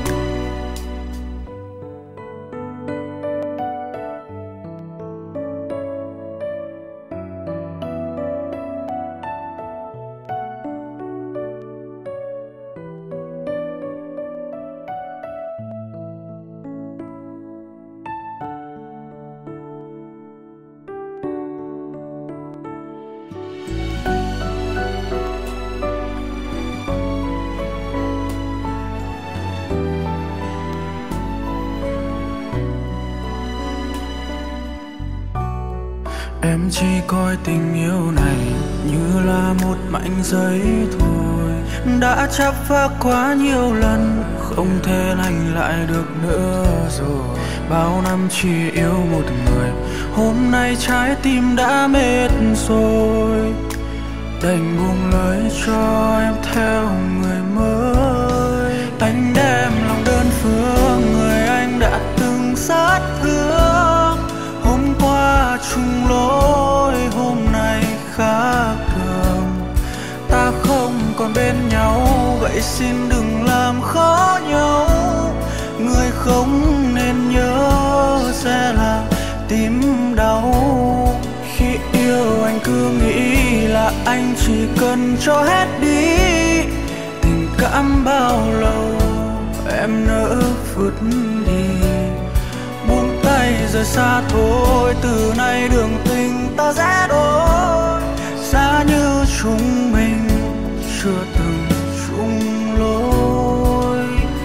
Em chỉ coi tình yêu này như là một mảnh giấy thôi. Đã chấp phá quá nhiều lần, không thể lành lại được nữa rồi. Bao năm chỉ yêu một người, hôm nay trái tim đã mệt rồi. Đành buông lời cho em theo người mới. Anh đem lòng đơn phương người anh đã từng sát thương. Hôm qua chung lối, hôm nay khác thường. Ta không còn bên nhau, vậy xin đừng làm khó nhau. Người không nên nhớ sẽ là tim đau. Khi yêu anh cứ nghĩ là anh chỉ cần cho hết đi. Tình cảm bao lâu em nỡ vượt đi. Buông tay rời xa thôi, từ nay đường tình ta sẽ đổi. Giá như chúng mình chưa từng chung lối.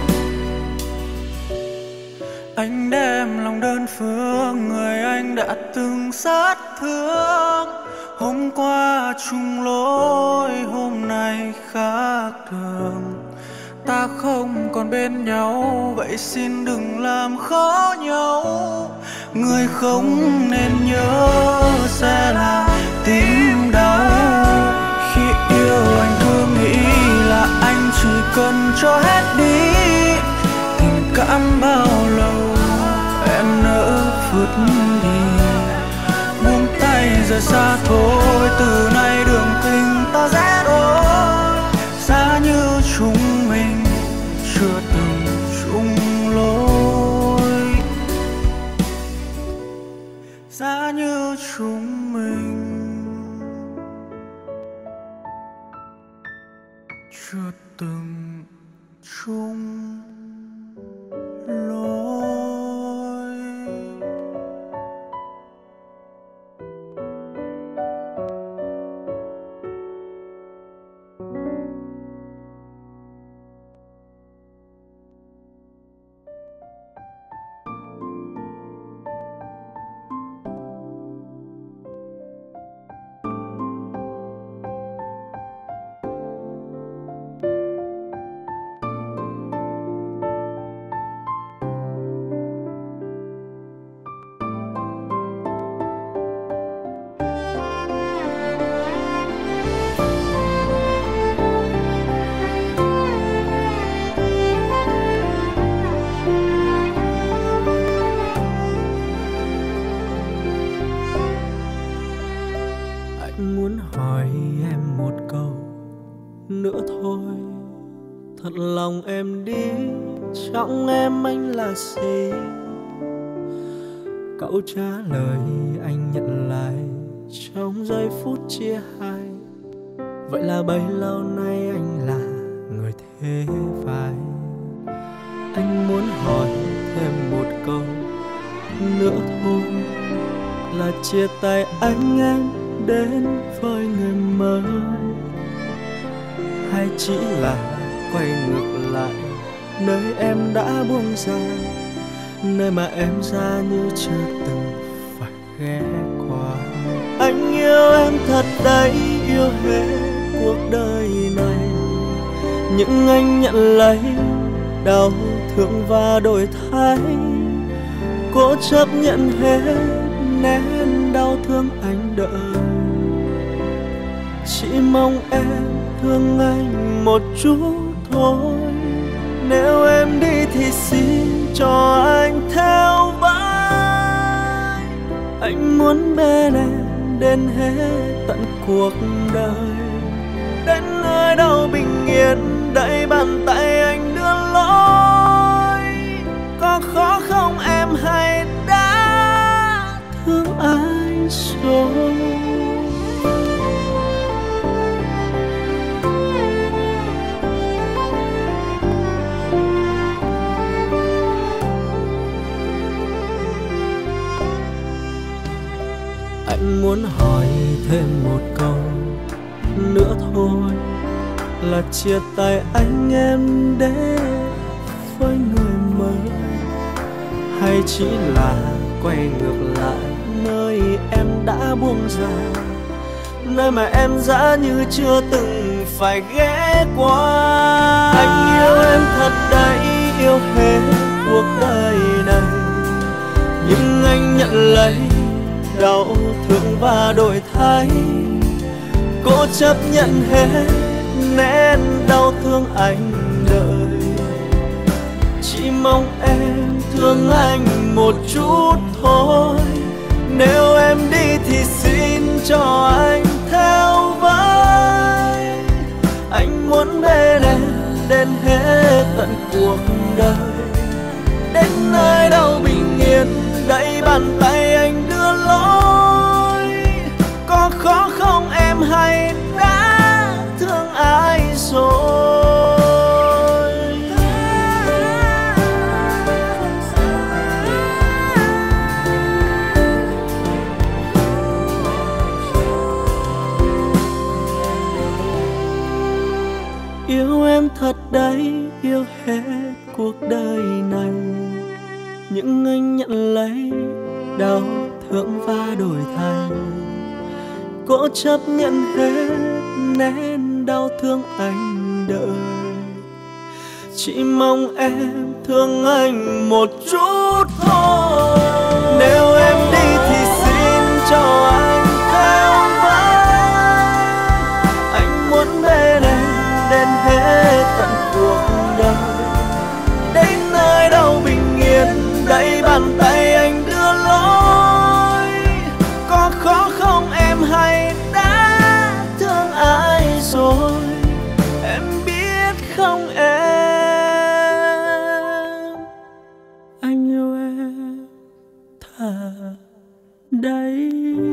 Anh đem lòng đơn phương người anh đã từng sát thương. Hôm qua chung lối, hôm nay khác thường. Ta không còn bên nhau, vậy xin đừng làm khó nhau. Người không nên nhớ sẽ là tim đau. Khi yêu anh cứ nghĩ là anh chỉ cần cho hết đi. Tình cảm bao lâu em nỡ vượt đi. Buông tay rời xa thôi, từ nay đường tình ta sẽ đổi. Giá như chúng mình chưa từng chung lối. Giá như chúng mình chưa từng chung lối. Thật lòng em đi, trong em anh là gì? Cậu trả lời anh nhận lại trong giây phút chia hai. Vậy là bấy lâu nay anh là người thế vai. Anh muốn hỏi thêm một câu nữa thôi, là chia tay anh em đến với người mới, hay chỉ là quay ngược lại nơi em đã buông ra, nơi mà em ra như chưa từng phải ghé qua. Anh yêu em thật đấy, yêu hết cuộc đời này, nhưng anh nhận lấy đau thương và đổi thay, cố chấp nhận hết nén đau thương anh đợi. Chỉ mong em thương anh một chút thôi, nếu em đi thì xin cho anh theo vai. Anh muốn bên em đến hết tận cuộc đời, đến nơi đâu bình yên đẩy bàn tay anh đưa lối. Có khó không em hay đã thương ai rồi? Anh muốn hỏi thêm một câu nữa thôi, là chia tay anh em để với người mới, hay chỉ là quay ngược lại nơi em đã buông ra, nơi mà em dã như chưa từng phải ghé qua. Anh yêu em thật đấy, yêu hết cuộc đời này, nhưng anh nhận lấy đau thương và đổi thay, cố chấp nhận hết nén đau thương anh đợi. Chỉ mong em thương anh một chút thôi, nếu em đi thì xin cho anh theo vai. Anh muốn bên em đến hết tận cuộc đời, đến nơi đâu bình yên đẩy bàn tay anh đưa lối. Có khó không em hay đã thương ai rồi? Yêu em thật đấy, yêu hết cuộc đời này, nhưng anh nhận lấy đau thương và đổi thay, cố chấp nhận hết nén đau thương anh đợi. Chỉ mong em thương anh một chút thôi, nếu em đi thì xin cho anh theo vai. Anh muốn bên em đến hết tận cuộc đời, đến nơi đâu bình yên đẩy bàn tay anh đưa lối. Có khó không em hay đã thương ai rồi? Em biết không em, anh yêu em thật đấy.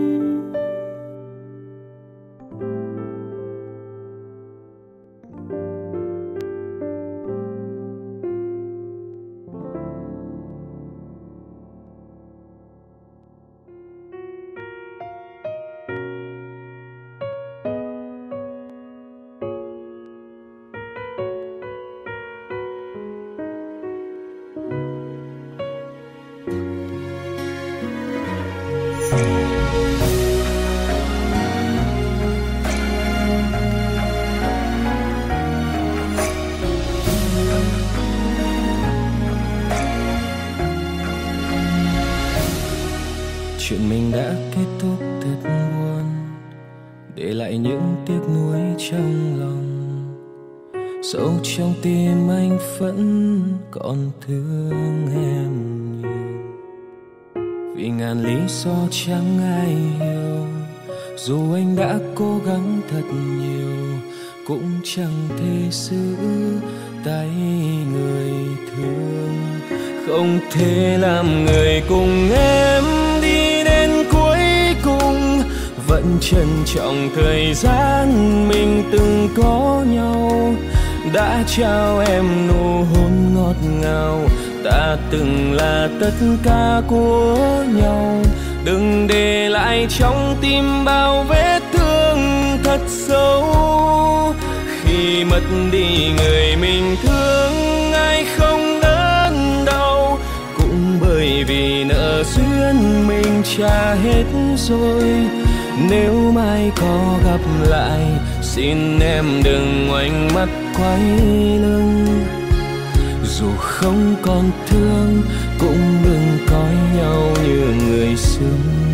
Chuyện mình đã kết thúc thật buồn, để lại những tiếc nuối trong lòng. Sâu trong tim anh vẫn còn thương em nhiều, vì ngàn lý do chẳng ai hiểu. Dù anh đã cố gắng thật nhiều, cũng chẳng thể giữ tay người thương. Không thể làm người cùng em đi đến cuối cùng, vẫn trân trọng thời gian mình từng có nhau. Đã trao em nụ hôn ngọt ngào, ta từng là tất cả của nhau. Đừng để lại trong tim bao vết thương thật sâu. Khi mất đi người mình thương, ai không đớn đau, cũng bởi vì nợ duyên mình trả hết rồi. Nếu mai có gặp lại, xin em đừng ngoảnh mắt quay lưng. Dù không còn thương cũng đừng coi nhau như người xưa.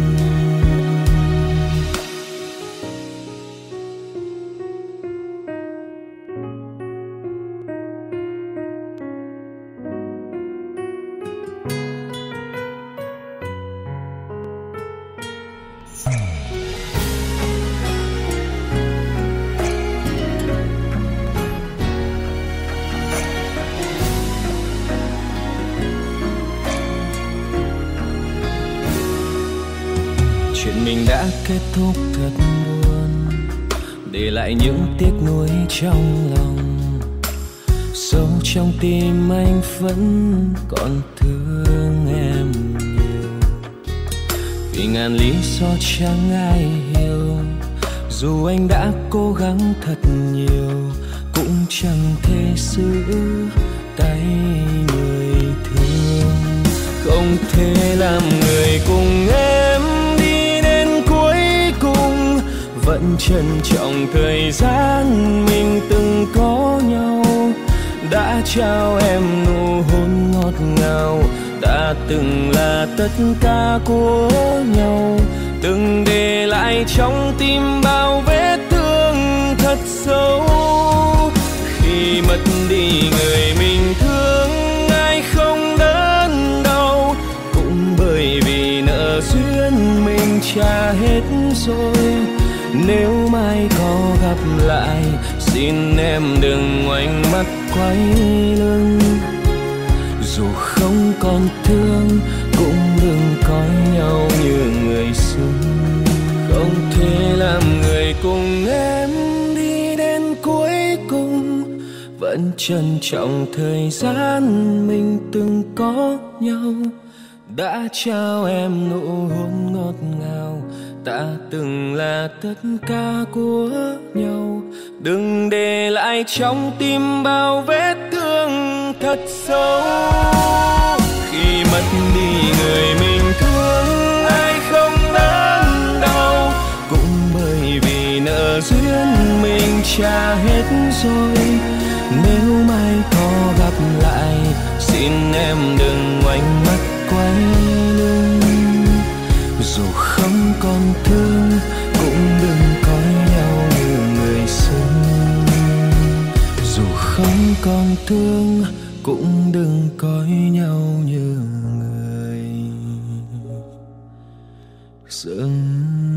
Chuyện mình đã kết thúc thật buồn, để lại những tiếc nuối trong lòng. Sâu trong tim anh vẫn còn thương em nhiều, vì ngàn lý do chẳng ai hiểu. Dù anh đã cố gắng thật nhiều, cũng chẳng thể giữ tay người thương. Không thể làm người cùng em đi đến cuối cùng, vẫn trân trọng thời gian mình từng có nhau. Đã trao em nụ hôn ngọt ngào, đã từng là tất cả của nhau, từng để lại trong tim bao vết thương thật sâu. Khi mất đi người mình thương, ai không đớn đau, cũng bởi vì nợ duyên mình trả hết rồi. Nếu mai có gặp lại, xin em đừng ngoảnh mắt quay lưng. Dù không còn thương cũng đừng coi nhau như người xưa. Không thể làm người cùng em đi đến cuối cùng, vẫn trân trọng thời gian mình từng có nhau. Đã trao em nụ hôn ngọt ngào, ta từng là tất cả của nhau. Đừng để lại trong tim bao vết thương thật sâu. Khi mất đi người mình thương, ai không đớn đau, cũng bởi vì nợ duyên mình trả hết rồi. Nếu mai có gặp lại, xin em đừng ngoảnh mắt quay lưng. Dù không còn thương cũng đừng coi nhau như người xưa. Dù không còn thương cũng đừng coi nhau như người xưa.